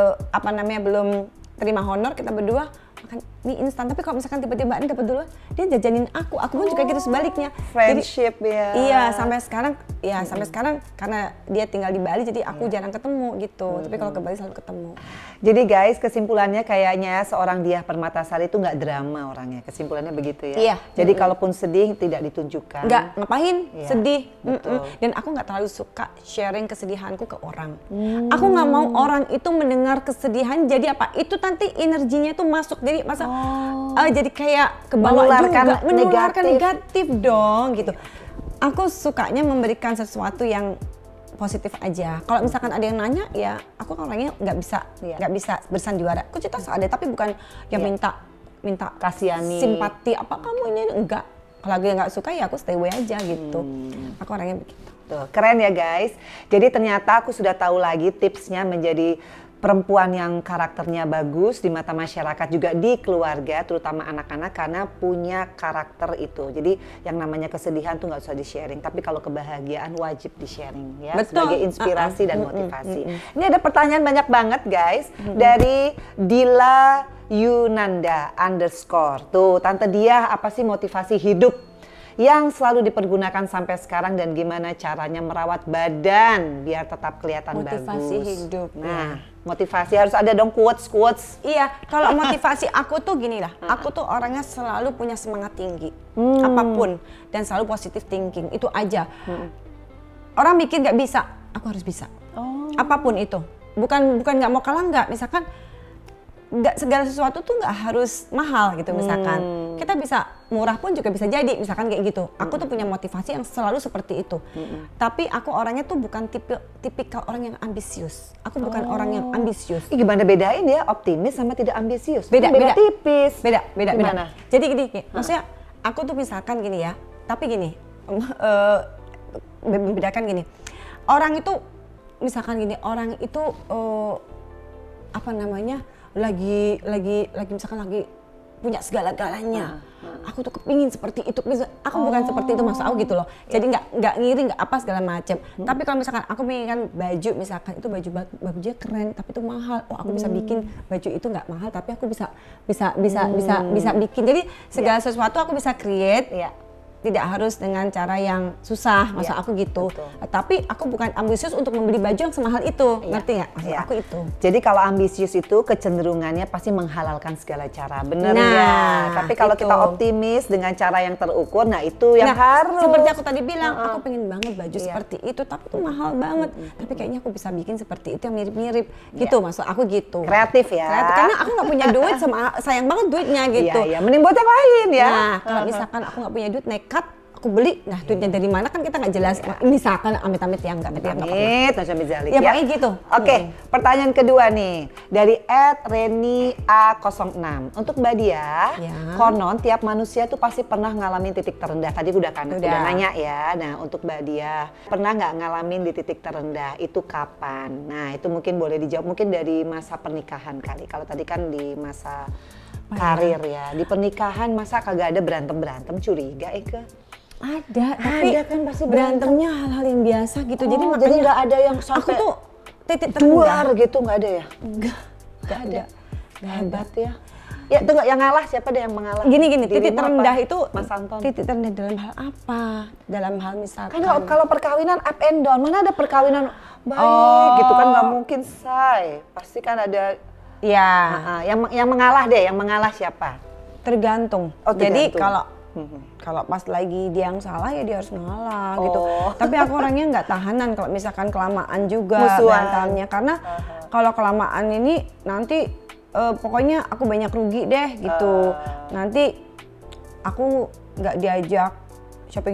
belum terima honor, kita berdua makan mie instan. Tapi kalau misalkan tiba-tiba Mbak Aneng dapat duluan, dia jajanin aku pun juga gitu sebaliknya. Friendship. Jadi, ya. Iya, sampai sekarang karena dia tinggal di Bali, jadi aku jarang ketemu gitu. Tapi kalau ke Bali selalu ketemu. Jadi guys, kesimpulannya kayaknya seorang Diah Permatasari itu nggak drama orangnya. Kesimpulannya begitu ya. Iya. Jadi kalaupun sedih tidak ditunjukkan. Nggak, ngapain sedih. Betul. Dan aku nggak terlalu suka sharing kesedihanku ke orang. Aku nggak mau orang itu mendengar kesedihan. Jadi apa? Itu nanti energinya itu masuk. Jadi jadi kayak ke bawah juga, menularkan negatif dong gitu. Aku sukanya memberikan sesuatu yang positif aja. Kalau misalkan ada yang nanya, ya aku orangnya nggak bisa bersandiwara. Aku cerita ada, tapi bukan yang minta kasihani, simpati. Apa kamu ini enggak? Kalau dia nggak suka ya aku stay away aja gitu. Aku orangnya begitu. Tuh, keren ya guys. Jadi ternyata aku sudah tahu lagi tipsnya menjadi perempuan yang karakternya bagus di mata masyarakat, juga di keluarga, terutama anak-anak, karena punya karakter itu. Jadi yang namanya kesedihan tuh nggak usah di-sharing, tapi kalau kebahagiaan wajib di-sharing ya. Betul. Sebagai inspirasi dan motivasi. Ini ada pertanyaan banyak banget guys dari Dila Yunanda _ tuh, Tante Diah, apa sih motivasi hidup yang selalu dipergunakan sampai sekarang dan gimana caranya merawat badan biar tetap kelihatan bagus? Motivasi hidup. Nah, motivasi harus ada dong, quotes. Iya, kalau motivasi aku tuh gini lah. Aku tuh orangnya selalu punya semangat tinggi, apapun, dan selalu positive thinking. Itu aja. Orang mikir nggak bisa, aku harus bisa. Apapun itu. Bukan nggak mau kalah, nggak. Misalkan nggak segala sesuatu tuh nggak harus mahal gitu misalkan. Kita bisa murah pun juga bisa jadi misalkan kayak gitu. Aku tuh punya motivasi yang selalu seperti itu. Tapi aku orangnya tuh bukan tipikal orang yang ambisius. Aku bukan orang yang ambisius. Gimana bedain ya optimis sama tidak ambisius? Beda tipis. Beda. Gimana? Jadi gini, maksudnya aku tuh misalkan gini ya. Tapi gini, bedakan gini. Orang itu misalkan gini, orang itu lagi misalkan lagi punya segala-galanya. Aku tuh kepingin seperti itu. Aku bukan seperti itu maksud aku gitu loh. Jadi nggak ngiri, nggak apa segala macam. Tapi kalau misalkan aku pengen kan baju, misalkan itu bajunya keren tapi itu mahal. Aku bisa bikin baju itu nggak mahal tapi aku bisa bikin. Jadi segala sesuatu aku bisa create. Tidak harus dengan cara yang susah, maksud aku gitu. Tapi aku bukan ambisius untuk membeli baju yang semahal itu, ngerti nggak? Maksud aku itu. Jadi kalau ambisius itu kecenderungannya pasti menghalalkan segala cara, bener ya? Tapi kalau kita optimis dengan cara yang terukur, nah itu yang harus. Seperti aku tadi bilang, aku pengen banget baju seperti itu, tapi itu mahal banget. Tapi kayaknya aku bisa bikin seperti itu yang mirip-mirip, gitu. Maksud aku gitu. Kreatif ya? Kreatif, karena aku nggak punya duit, sayang banget duitnya gitu. Mending buat yang lain ya. Nah, kalau misalkan aku nggak punya duit, aku beli, nah duitnya dari mana kan kita nggak jelas. Misalkan amit-amit yang nggak, amit, macam Bizalik ya. Pokoknya gitu. Oke, pertanyaan kedua nih dari @renia06. Untuk Mbak Diah, konon tiap manusia tuh pasti pernah ngalamin titik terendah. Tadi udah nanya ya. Nah, untuk Mbak Diah, pernah nggak ngalamin di titik terendah? Itu kapan? Nah, itu mungkin boleh dijawab mungkin dari masa pernikahan kali. Kalau tadi kan di masa karir ya. Di pernikahan masa kagak ada berantem curiga Ada, tapi kan pasti berantemnya hal-hal yang biasa gitu. Jadi makanya nggak ada yang sampai aku tuh titik terendah gitu, nggak ada ya? Nggak ada. Hebat ya. Ya itu nggak yang ngalah, siapa deh yang mengalah? Gini, titik terendah itu Mas Anton. Titik terendah dalam hal apa? Dalam hal misalkan. Kan kalau perkawinan up and down, mana ada perkawinan baik gitu kan, nggak mungkin say. Pasti kan ada. Ya. Yang mengalah deh, yang mengalah siapa? Tergantung. Jadi kalau pas lagi dia yang salah ya dia harus ngalah gitu. Tapi aku orangnya nggak tahanan kalau misalkan kelamaan juga mentalnya, karena kalau kelamaan ini nanti pokoknya aku banyak rugi deh gitu. Nanti aku nggak diajak shopping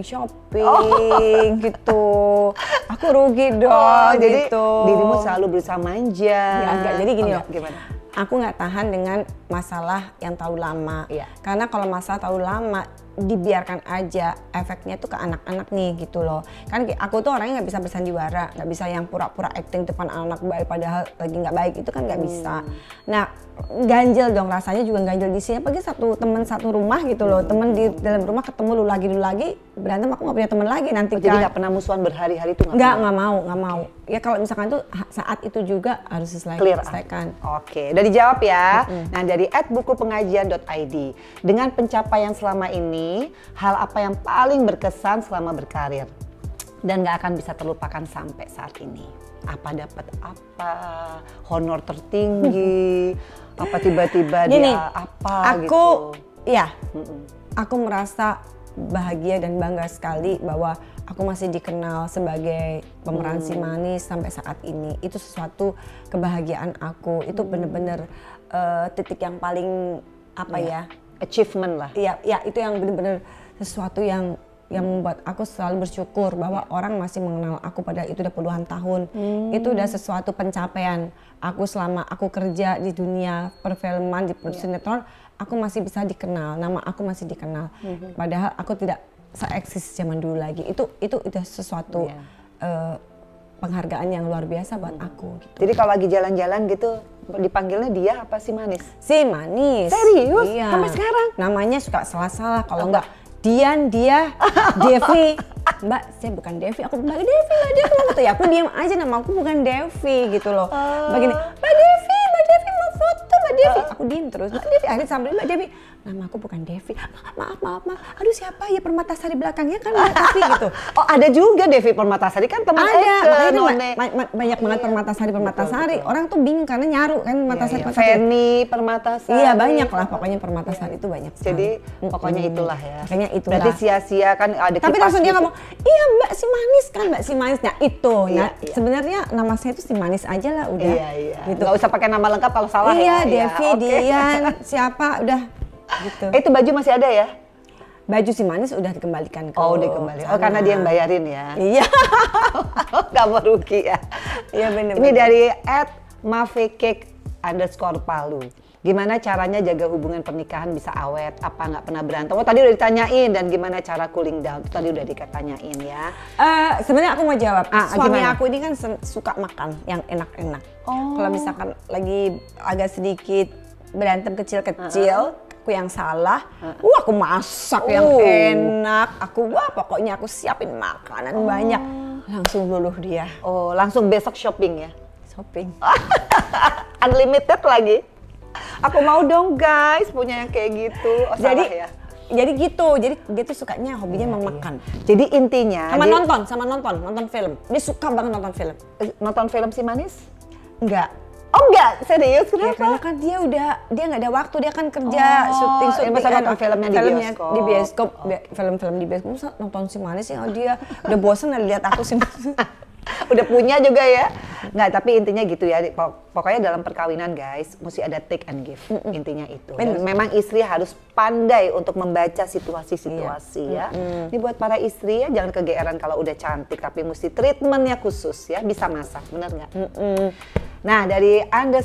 gitu. Aku rugi dong jadi gitu. Dirimu selalu berusaha manja. Ya, enggak, jadi gini loh. Gimana? Aku nggak tahan dengan masalah yang terlalu lama. Karena kalau masalah terlalu lama dibiarkan aja efeknya tuh ke anak-anak nih gitu loh. Kan aku tuh orangnya nggak bisa bersandiwara, nggak bisa yang pura-pura acting depan anak baik padahal lagi nggak baik, itu kan nggak bisa. Nah ganjel dong rasanya, juga ganjel di sini. Apalagi teman satu rumah gitu loh, teman di dalam rumah ketemu lu lagi berantem, aku nggak punya teman lagi nanti. Jadi nggak pernah musuhan berhari-hari tuh? Nggak mau. Ya kalau misalkan tuh saat itu juga harus diselesaikan. Oke, udah dijawab ya. Nah dari @bukupengajian.id, dengan pencapaian selama ini, hal apa yang paling berkesan selama berkarir dan nggak akan bisa terlupakan sampai saat ini? Apa dapat apa? Honor tertinggi? Apa tiba-tiba dia apa aku, gitu? Ya, aku merasa bahagia dan bangga sekali bahwa aku masih dikenal sebagai pemeran si manis sampai saat ini. Itu sesuatu kebahagiaan aku. Itu bener-bener titik yang paling achievement lah. Iya, itu yang bener-bener sesuatu yang membuat aku selalu bersyukur bahwa orang masih mengenal aku, padahal itu udah puluhan tahun. Itu udah sesuatu pencapaian aku selama aku kerja di dunia perfilman, di sinetron, aku masih bisa dikenal, nama aku masih dikenal. Padahal aku tidak se-eksis zaman dulu lagi. Itu sesuatu penghargaan yang luar biasa buat aku gitu. Jadi kalau lagi jalan-jalan gitu dipanggilnya dia apa si manis? Si manis. Serius? Iya. Sampai sekarang? Namanya suka salah-salah, kalau enggak Dian, dia, Devi. Mbak, saya bukan Devi, aku Mbak Devi gitu ya. Aku diam aja, nama aku bukan Devi gitu loh. Begini, Mbak Devi mau foto Mbak Devi. Aku diem terus, Mbak Devi, akhirnya sambil Mbak Devi. Nama aku bukan Devi. Maaf. Aduh siapa ya, Permatasari belakangnya kan Mbak Devi gitu. Oh ada juga Devi Permatasari kan teman None. Banyak banget Permatasari. Orang tuh bingung karena nyaru kan Permatasari. Feni Permatasari. Iya banyak lah pokoknya Permatasari itu banyak. Jadi pokoknya itulah ya. Pokoknya itulah. Berarti sia-sia kan ada. Tapi langsung dia ngomong, iya Mbak si manis kan, Mbak si manis. Nah itu, sebenarnya nama saya itu si manis aja lah udah. Iya. Gitu. Gak usah pakai nama lengkap kalau salah ya. Iya, Devi, Dian, siapa udah. Gitu. Itu baju masih ada ya? Baju si manis udah dikembalikan ke udah kembali. Oh karena dia yang bayarin ya? Iya. Gak mau rugi ya? Iya bener. Ini dari @mavecake_palu. Gimana caranya jaga hubungan pernikahan bisa awet? Apa nggak pernah berantem? Oh tadi udah ditanyain, dan gimana cara cooling down? Itu tadi udah ditanyain ya. Sebenarnya aku mau jawab. Suami gimana? aku ini kan suka makan yang enak-enak. Kalau misalkan lagi agak sedikit berantem kecil-kecil, aku yang salah, aku masak yang enak, pokoknya aku siapin makanan banyak, langsung luluh dia. Oh, langsung besok shopping ya? Shopping. Unlimited lagi. Aku mau dong guys, punya yang kayak gitu. Jadi gitu, jadi dia tuh sukanya hobinya memakan. Jadi intinya sama nonton film. Dia suka banget nonton film. Nonton film si manis? Enggak. Oh enggak, serius? Kenapa? Ya, karena kan dia nggak ada waktu, dia kan kerja syuting masa nonton filmnya di bioskop. Film-film di bioskop, masa nonton si manis ya, dia udah bosen lihat aku sih. Udah punya juga ya? Nggak, tapi intinya gitu ya, pokoknya dalam perkawinan guys, mesti ada take and give, intinya itu. Dan memang istri harus pandai untuk membaca situasi-situasi ya. Ini buat para istri ya, jangan kegeeran kalau udah cantik, tapi mesti treatmentnya khusus ya, bisa masak, bener nggak? Nah dari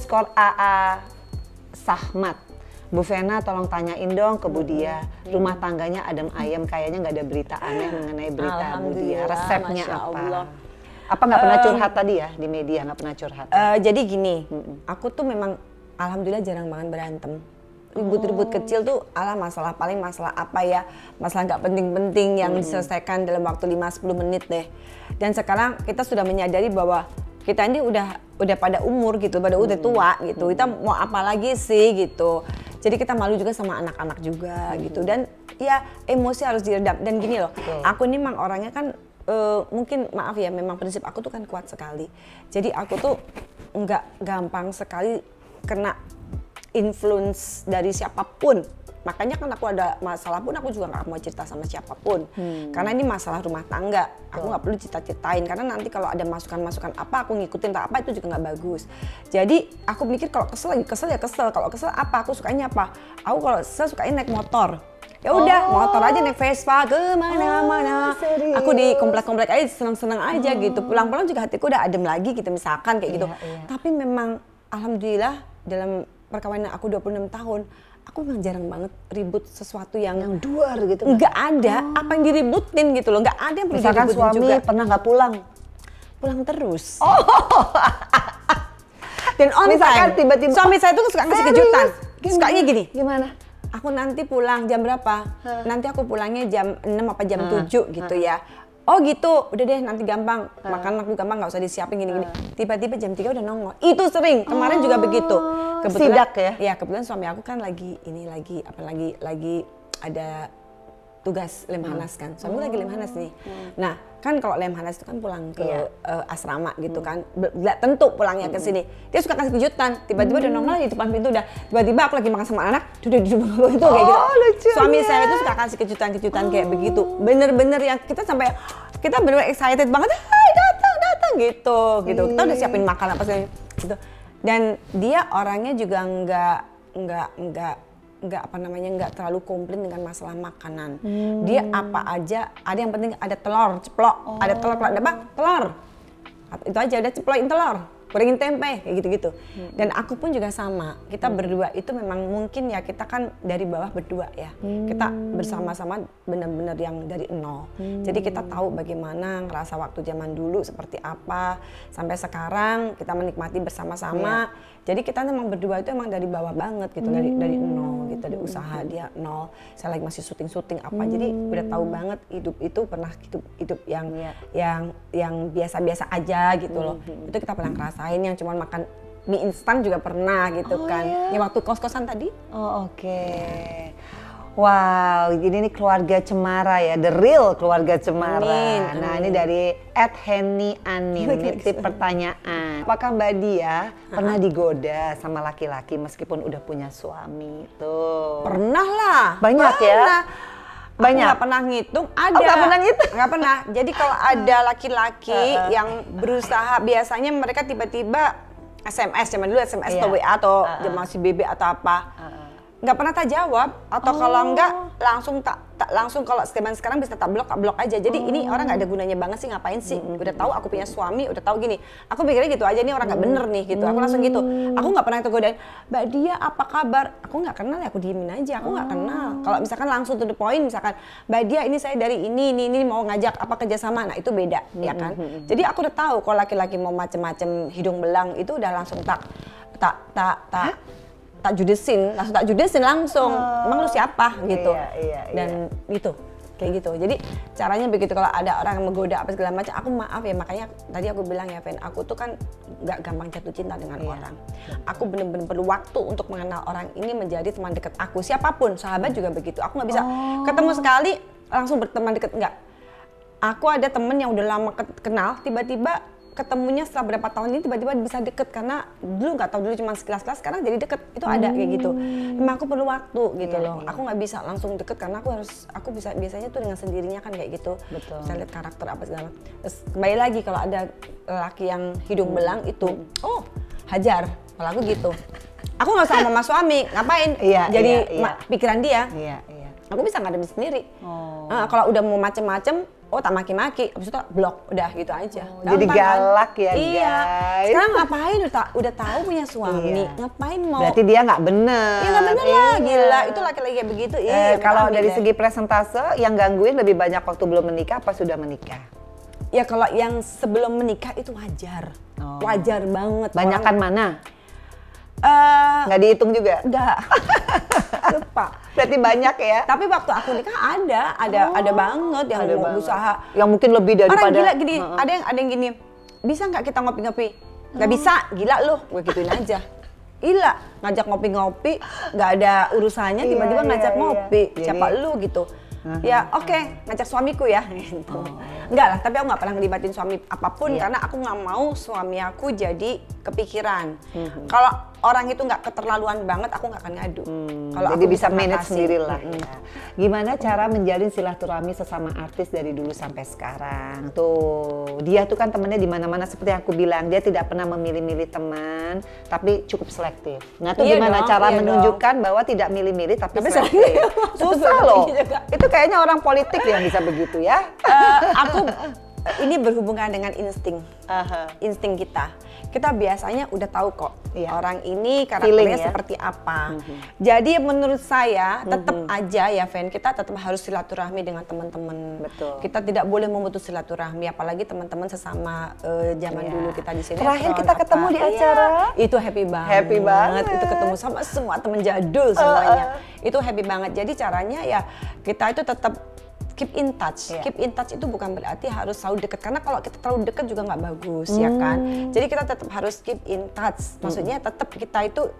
_AA Sahmat, Bu Vena tolong tanyain dong ke Bu Dia, rumah tangganya adem ayem, kayaknya nggak ada berita aneh mengenai berita Bu Dia, resepnya apa? Apa nggak pernah curhat tadi ya di media, nggak pernah curhat? Jadi gini, aku tuh memang alhamdulillah jarang banget berantem. Ribut-ribut kecil tuh masalah apa ya, masalah nggak penting-penting yang diselesaikan dalam waktu 5-10 menit deh. Dan sekarang kita sudah menyadari bahwa kita ini udah pada umur gitu, udah tua gitu. Kita mau apa lagi sih gitu. Jadi kita malu juga sama anak-anak juga gitu. Dan ya emosi harus diredam. Dan gini loh, aku ini memang orangnya kan mungkin maaf ya, memang prinsip aku tuh kan kuat sekali. Jadi aku tuh nggak gampang sekali kena influence dari siapapun. Makanya kan aku ada masalah pun aku juga nggak mau cerita sama siapapun. Karena ini masalah rumah tangga, aku nggak perlu cerita-ceritain. Karena nanti kalau ada masukan-masukan apa aku ngikutin apa itu juga nggak bagus. Jadi aku mikir kalau kesel ya kesel. Kalau kesel apa, aku sukanya apa? Aku kalau kesel sukanya naik motor. Ya udah, motor aja naik Vespa kemana-mana. Aku di komplek-komplek aja senang-senang aja gitu. Pulang-pulang juga hatiku udah adem lagi gitu misalkan kayak gitu. Tapi memang alhamdulillah dalam perkawinan aku 26 tahun, aku memang jarang banget ribut sesuatu yang duar gitu. Nggak ada apa yang diributin gitu loh, nggak ada yang perlu Misalkan diributin suami juga. pernah nggak pulang Terus. oh Dan on misalkan time. tiba-tiba Suami saya tuh suka ngasih kejutan. Sukanya gini. Gimana? Aku nanti pulang jam berapa? Nanti aku pulangnya jam 6 apa jam 7 gitu ya. Oh gitu, udah deh nanti gampang. Makan aku gampang, nggak usah disiapin gini-gini. Tiba-tiba jam 3 udah nongol. Itu sering, kemarin juga begitu. Sidak ya? Iya, kebetulan suami aku kan lagi ada tugas Lemhanas kan. Suami lagi Lemhanas nih. Nah, kan kalau Lemhanas itu kan pulang ke asrama gitu kan. Nggak tentu pulangnya ke sini. Dia suka kasih kejutan. Tiba-tiba udah nongol di depan pintu udah. Tiba-tiba aku lagi makan sama anak, udah di depan pintu itu kayak gitu. Lucu. Suami saya itu suka kasih kejutan-kejutan kayak begitu. Bener-bener yang kita sampai kita bener-bener excited banget. Hai, datang gitu. Kita udah siapin makan apa sih gitu. Dan dia orangnya juga nggak terlalu komplain dengan masalah makanan. Dia apa aja, ada yang penting ada telur ceplok, ada telur apa? Telur. Itu aja, udah ceplokin telur, gorengin tempe kayak gitu-gitu. Dan aku pun juga sama. Kita berdua itu memang mungkin ya kita kan dari bawah berdua ya. Kita bersama-sama benar-benar yang dari nol. Jadi kita tahu bagaimana ngerasa waktu zaman dulu seperti apa sampai sekarang kita menikmati bersama-sama. Jadi kita memang berdua itu emang dari bawah banget gitu, dari nol gitu, dari usaha dia nol. Saya lagi masih syuting apa, jadi udah tahu banget hidup itu pernah hidup yang biasa-biasa aja gitu loh. Itu kita pernah ngerasain yang cuma makan mie instan juga pernah gitu kan. Ya waktu kos-kosan tadi. Oke. Wow, ini nih keluarga Cemara ya, the real keluarga Cemara. Nah ini dari @Henny Anim, nitip pertanyaan. Apakah Mbak Dia pernah digoda sama laki-laki meskipun udah punya suami? Tuh. Pernah lah. Banyak ya? Banyak. Nggak pernah ngitung, ada. Nggak pernah ngitung? Nggak pernah. Jadi kalau ada laki-laki yang berusaha, biasanya mereka tiba-tiba SMS, zaman dulu SMS atau WA atau masih BB atau apa. Nggak pernah tak jawab, atau kalau enggak langsung kalau sekarang bisa tak blok aja. Jadi ini orang nggak ada gunanya banget sih, ngapain sih? Udah tahu aku punya suami, udah tahu gini. Aku pikirnya gitu aja, ini orang nggak bener nih gitu. Aku langsung gitu. Aku nggak pernah tergodain, Mbak Dia apa kabar? Aku nggak kenal ya, aku diemin aja. Aku nggak kenal. Kalau misalkan langsung to the point, misalkan Mbak Dia ini saya dari ini mau ngajak apa kerjasama, nah itu beda ya kan. Jadi aku udah tahu kalau laki-laki mau macem-macem hidung belang itu udah langsung tak judesin langsung. Emang lu siapa gitu. Dan gitu kayak gitu. Jadi caranya begitu. Kalau ada orang yang menggoda apa segala macam, aku maaf ya, makanya tadi aku bilang ya, Fen, aku tuh kan nggak gampang jatuh cinta dengan orang. Aku bener-bener perlu waktu untuk mengenal orang ini menjadi teman dekat aku. Siapapun, sahabat juga begitu. Aku nggak bisa ketemu sekali langsung berteman dekat, enggak. Aku ada temen yang udah lama kenal, tiba-tiba ketemunya setelah berapa tahun ini tiba-tiba bisa deket, karena dulu nggak tahu, dulu cuma sekilas-sekilas, sekarang jadi deket. Itu ada kayak gitu. Emang aku perlu waktu gitu loh. Aku nggak bisa langsung deket karena aku bisa biasanya tuh dengan sendirinya kan kayak gitu. Betul. Bisa lihat karakter apa segala. Terus kembali lagi kalau ada laki yang hidung belang itu, hajar. Kalau aku gitu. Aku nggak sama suami, ngapain? Jadi pikiran dia. Aku bisa ngadepin sendiri. Kalau udah mau macem-macem, tak maki-maki, abis itu blok, udah gitu aja. Jadi galak kan? Iya. Guys. Sekarang ngapain udah tahu punya suami, ngapain mau? Berarti dia nggak bener. Iya nggak bener lah, gila. Itu laki-laki kayak begitu. Kalau dari segi presentase, yang gangguin lebih banyak waktu belum menikah apa sudah menikah? Ya kalau yang sebelum menikah itu wajar, wajar banget. Banyakan mana? Nggak dihitung juga? Enggak. Lupa. Berarti banyak ya? Tapi waktu aku nikah ada banget yang mau berusaha. Yang mungkin lebih daripada. Orang gila gini, ada yang gini, bisa nggak kita ngopi-ngopi? Nggak bisa, gila loh, gue gituin aja. Gila, ngajak ngopi-ngopi, nggak ada urusannya, tiba-tiba ngajak ngopi. Siapa lu gitu? Ya oke, ngajak suamiku ya. Gitu. Enggak lah, tapi aku nggak pernah ngelibatin suami apapun karena aku nggak mau suami aku jadi kepikiran. Kalau orang itu nggak keterlaluan banget, aku nggak akan ngadu. Kalau jadi bisa manage sendiri lah. Gimana cara menjalin silaturahmi sesama artis dari dulu sampai sekarang? Tuh, dia tuh kan temennya di mana-mana, seperti yang aku bilang, dia tidak pernah memilih-milih teman, tapi cukup selektif. Nggak tahu gimana cara menunjukkan bahwa tidak milih-milih tapi selektif. Susah loh. Itu kayaknya orang politik yang bisa begitu ya. ini berhubungan dengan insting kita. Kita biasanya udah tahu kok orang ini karakternya seperti apa. Jadi menurut saya tetap aja ya Fen, kita tetap harus silaturahmi dengan teman-teman. Betul. Kita tidak boleh memutus silaturahmi, apalagi teman-teman sesama zaman dulu kita di sini. Terakhir kita ketemu di acara. Itu happy banget. Happy banget. Itu ketemu sama semua teman jadul semuanya. Itu happy banget. Jadi caranya ya kita itu tetap keep in touch. Keep in touch itu bukan berarti harus selalu dekat, karena kalau kita terlalu dekat juga nggak bagus, ya kan. Jadi kita tetap harus keep in touch. Maksudnya tetap kita itu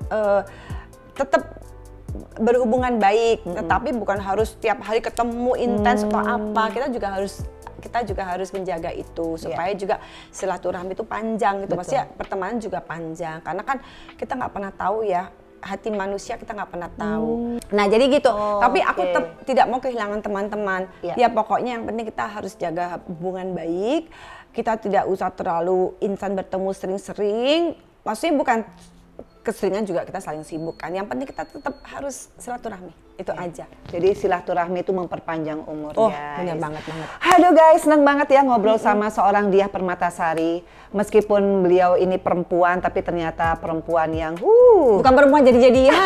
tetap berhubungan baik, tetapi bukan harus tiap hari ketemu intens atau apa. Kita juga harus menjaga itu supaya juga silaturahmi itu panjang gitu. Maksudnya pertemanan juga panjang, karena kan kita nggak pernah tahu ya, hati manusia kita nggak pernah tahu. Nah jadi gitu. Tapi aku tetap tidak mau kehilangan teman-teman. Ya pokoknya yang penting kita harus jaga hubungan baik. Kita tidak usah terlalu instan bertemu sering-sering. Maksudnya bukan keseringan juga kita saling sibuk kan. Yang penting kita tetap harus silaturahmi. Itu aja. Jadi silaturahmi itu memperpanjang umur, guys. Benar banget. Aduh guys, seneng banget ya ngobrol sama seorang Diah Permatasari. Meskipun beliau ini perempuan, tapi ternyata perempuan yang bukan perempuan jadi-jadian.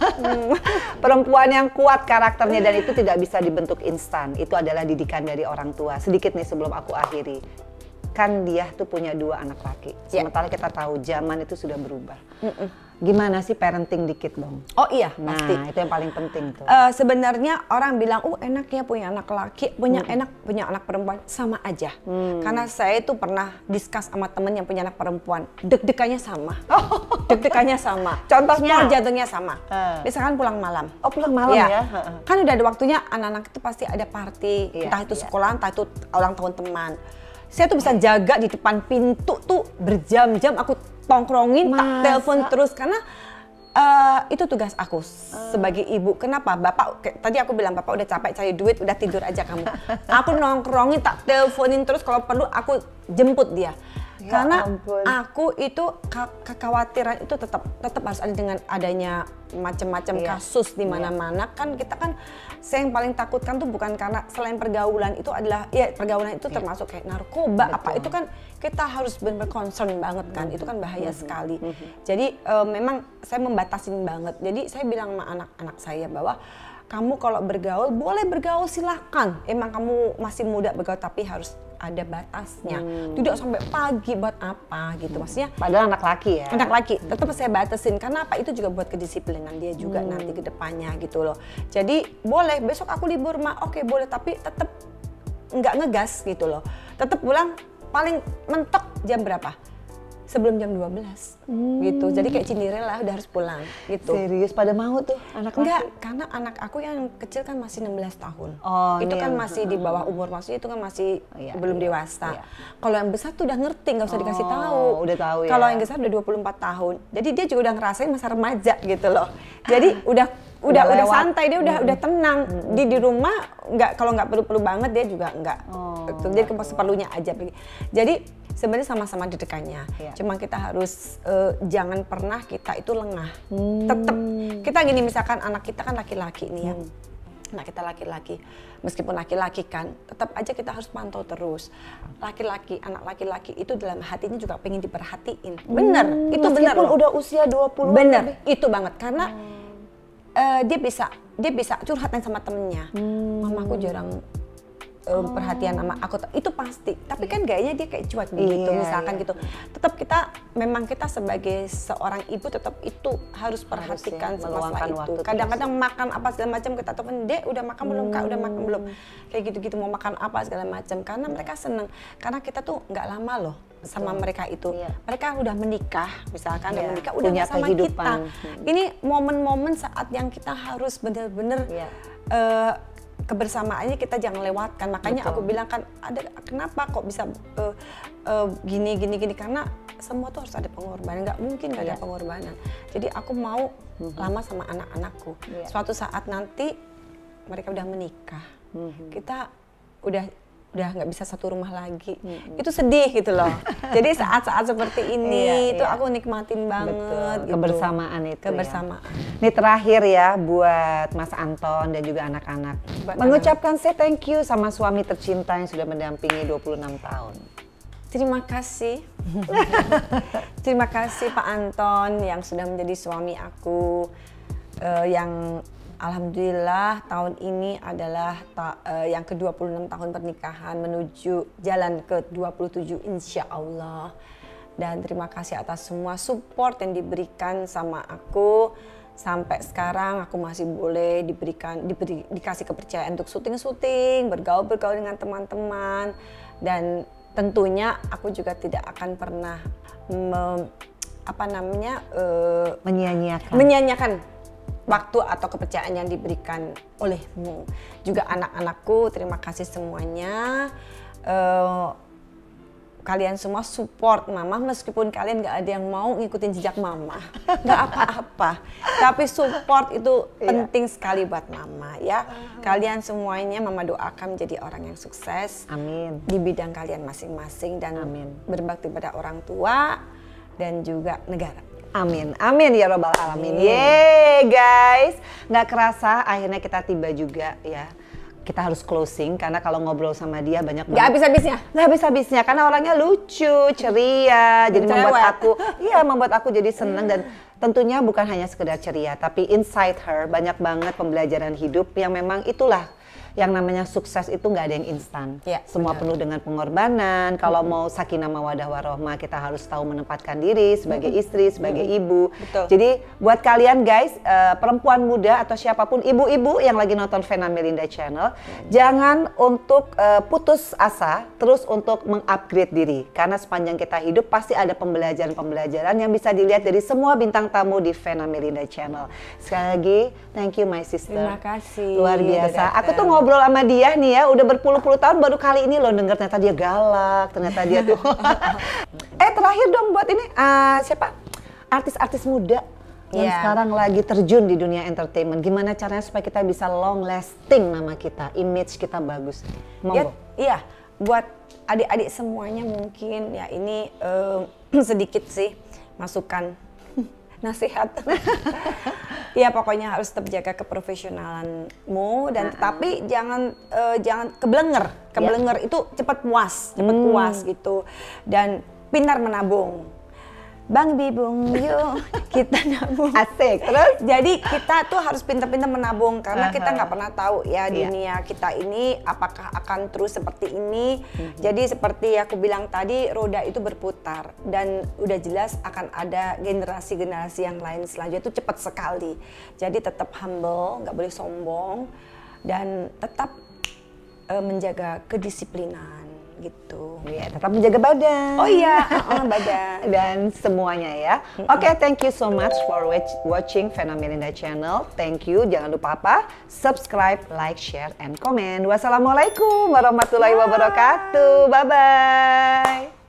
Perempuan yang kuat karakternya, dan itu tidak bisa dibentuk instan. Itu adalah didikan dari orang tua. Sedikit nih sebelum aku akhiri. Kan Diah tuh punya 2 anak laki. Sementara kita tahu zaman itu sudah berubah. Gimana sih parenting dikit dong? Oh iya, pasti. Nah, itu yang paling penting tuh. Sebenarnya orang bilang, enaknya punya anak laki, punya anak perempuan, sama aja. Karena saya itu pernah discuss sama temen yang punya anak perempuan, deg-degannya sama. Deg-degannya sama. Contohnya? Sport jantungnya sama. Misalkan pulang malam. Oh, pulang malam ya? Kan udah ada waktunya anak-anak itu pasti ada party, entah itu sekolah, entah itu ulang tahun teman. Saya tuh bisa jaga di depan pintu tuh berjam-jam, aku tongkrongin, tak telepon terus, karena itu tugas aku sebagai ibu. Kenapa? Bapak, tadi aku bilang Bapak udah capek cari duit, udah tidur aja kamu. Aku nongkrongin, tak teleponin terus, kalau perlu aku jemput dia. Karena aku itu kekhawatiran itu tetap harus ada dengan adanya macam-macam kasus di mana-mana. Kan kita kan, saya yang paling takutkan tuh bukan karena selain pergaulan itu adalah pergaulan itu termasuk kayak narkoba apa itu kan kita harus benar-benar concern banget kan. Itu kan bahaya sekali. Jadi memang saya membatasin banget. Jadi saya bilang sama anak-anak saya bahwa kamu kalau bergaul boleh bergaul, silakan. Emang kamu masih muda bergaul, tapi harus ada batasnya. Tidak sampai pagi, buat apa gitu. Maksudnya padahal anak laki ya. Anak laki, tetap saya batasin. Karena apa? Itu juga buat kedisiplinan dia juga nanti ke depannya gitu loh. Jadi boleh besok aku libur oke boleh, tapi tetap nggak ngegas gitu loh. Tetap pulang paling mentok jam berapa? Sebelum jam 12 gitu. Jadi kayak Cinderella udah harus pulang gitu. Serius pada mau tuh anak laki? Enggak, karena anak aku yang kecil kan masih 16 tahun. Itu kan masih di bawah umur, maksudnya itu kan masih belum dewasa. Kalau yang besar tuh udah ngerti, nggak usah dikasih tahu. Udah tahu ya. Kalau yang besar udah 24 tahun. Jadi dia juga udah ngerasain masa remaja gitu loh. Jadi udah santai, dia udah tenang. Di rumah nggak, kalau nggak perlu banget dia juga nggak. Jadi seperlunya aja. Jadi sebenarnya sama-sama deg-degannya. Cuma kita harus jangan pernah kita itu lengah. Tetap kita gini, misalkan anak kita kan laki-laki nih ya. Anak kita laki-laki. Meskipun laki-laki kan, tetap aja kita harus pantau terus. Anak laki-laki itu dalam hatinya juga pengen diperhatiin. Bener, itu bener. Meskipun udah usia 20. Bener, itu banget. Karena dia bisa curhatin sama temennya. Mamaku jarang perhatian sama aku, itu pasti. Tapi kan gayanya dia kayak cuek begitu, misalkan gitu. Tetap memang kita sebagai seorang ibu tetap itu harus perhatikan masalah itu. Kadang-kadang makan apa segala macam kita telepon, Dek udah makan belum Kak, udah makan belum, kayak gitu-gitu, mau makan apa segala macam. Karena mereka seneng, karena kita tuh nggak lama loh sama mereka itu. Mereka udah menikah, misalkan udah menikah, udah nggak sama kita. Ini momen-momen saat yang kita harus bener-bener kebersamaannya kita jangan lewatkan. Makanya aku bilang kan, kenapa kok bisa gini, karena semua tuh harus ada pengorbanan, nggak mungkin nggak ada pengorbanan. Jadi aku mau lama sama anak-anakku. Suatu saat nanti mereka udah menikah, kita udah udah nggak bisa satu rumah lagi. Itu sedih gitu loh. Jadi saat-saat seperti ini itu aku nikmatin banget. Betul. Gitu. Kebersamaan itu. Kebersamaan. Ya. Ini terakhir ya buat Mas Anton dan juga anak-anak. Mengucapkan say thank you sama suami tercinta yang sudah mendampingi 26 tahun. Terima kasih. Terima kasih Pak Anton yang sudah menjadi suami aku, yang alhamdulillah tahun ini adalah yang ke-26 tahun pernikahan menuju jalan ke-27 insya Allah. Dan terima kasih atas semua support yang diberikan sama aku. Sampai sekarang aku masih boleh dikasih kepercayaan untuk syuting-syuting, bergaul-bergaul dengan teman-teman. Dan tentunya aku juga tidak akan pernah menyanyiakan waktu atau kepercayaan yang diberikan olehmu. Juga anak-anakku, terima kasih semuanya. Kalian semua support mama meskipun kalian gak ada yang mau ngikutin jejak mama. Gak apa-apa. Tapi support itu penting sekali buat mama ya. Kalian semuanya mama doakan menjadi orang yang sukses. Amin. Di bidang kalian masing-masing dan berbakti pada orang tua dan juga negara. Amin, amin ya robbal alamin. Yeay guys, nggak kerasa akhirnya kita tiba juga ya. Kita harus closing karena kalau ngobrol sama dia banyak banget. Nggak habis-habisnya. Nggak habis-habisnya karena orangnya lucu, ceria, jadi membuat aku jadi senang dan tentunya bukan hanya sekedar ceria, tapi inside her banyak banget pembelajaran hidup yang memang itulah. Yang namanya sukses itu nggak ada yang instan. Ya, semua penuh dengan pengorbanan. Kalau mau sakinah mawadah warohmah, kita harus tahu menempatkan diri sebagai istri, sebagai ibu. Betul. Jadi buat kalian guys, perempuan muda atau siapapun, ibu-ibu yang lagi nonton Vena Melinda Channel, jangan untuk putus asa, terus untuk mengupgrade diri. Karena sepanjang kita hidup pasti ada pembelajaran-pembelajaran yang bisa dilihat dari semua bintang tamu di Vena Melinda Channel. Sekali lagi, thank you my sister. Terima kasih. Luar biasa. Aku tuh ngobrol sama dia nih ya, udah berpuluh-puluh tahun baru kali ini loh denger ternyata dia galak, ternyata dia tuh. Terakhir dong buat ini siapa? Artis-artis muda yang sekarang lagi terjun di dunia entertainment. Gimana caranya supaya kita bisa long lasting nama kita, image kita bagus. Monggo. Iya, buat adik-adik semuanya mungkin ya ini sedikit sih masukan nasihat. Ya pokoknya harus tetap jaga keprofesionalanmu dan tetapi jangan kebelenger itu cepat puas gitu dan pintar menabung. Bang Bibung, yuk kita nabung. Asik, terus? Jadi kita tuh harus pintar-pintar menabung karena kita nggak pernah tahu ya dunia kita ini apakah akan terus seperti ini. Jadi seperti aku bilang tadi, roda itu berputar dan udah jelas akan ada generasi-generasi yang lain selanjutnya itu cepat sekali. Jadi tetap humble, nggak boleh sombong dan tetap menjaga kedisiplinan. Gitu. Ya, tetap menjaga badan. Oh iya, badan. Dan semuanya ya. Oke, thank you so much for watching Vena Melinda Channel. Thank you. Jangan lupa apa? Subscribe, like, share, and comment. Wassalamualaikum warahmatullahi wabarakatuh. Bye-bye.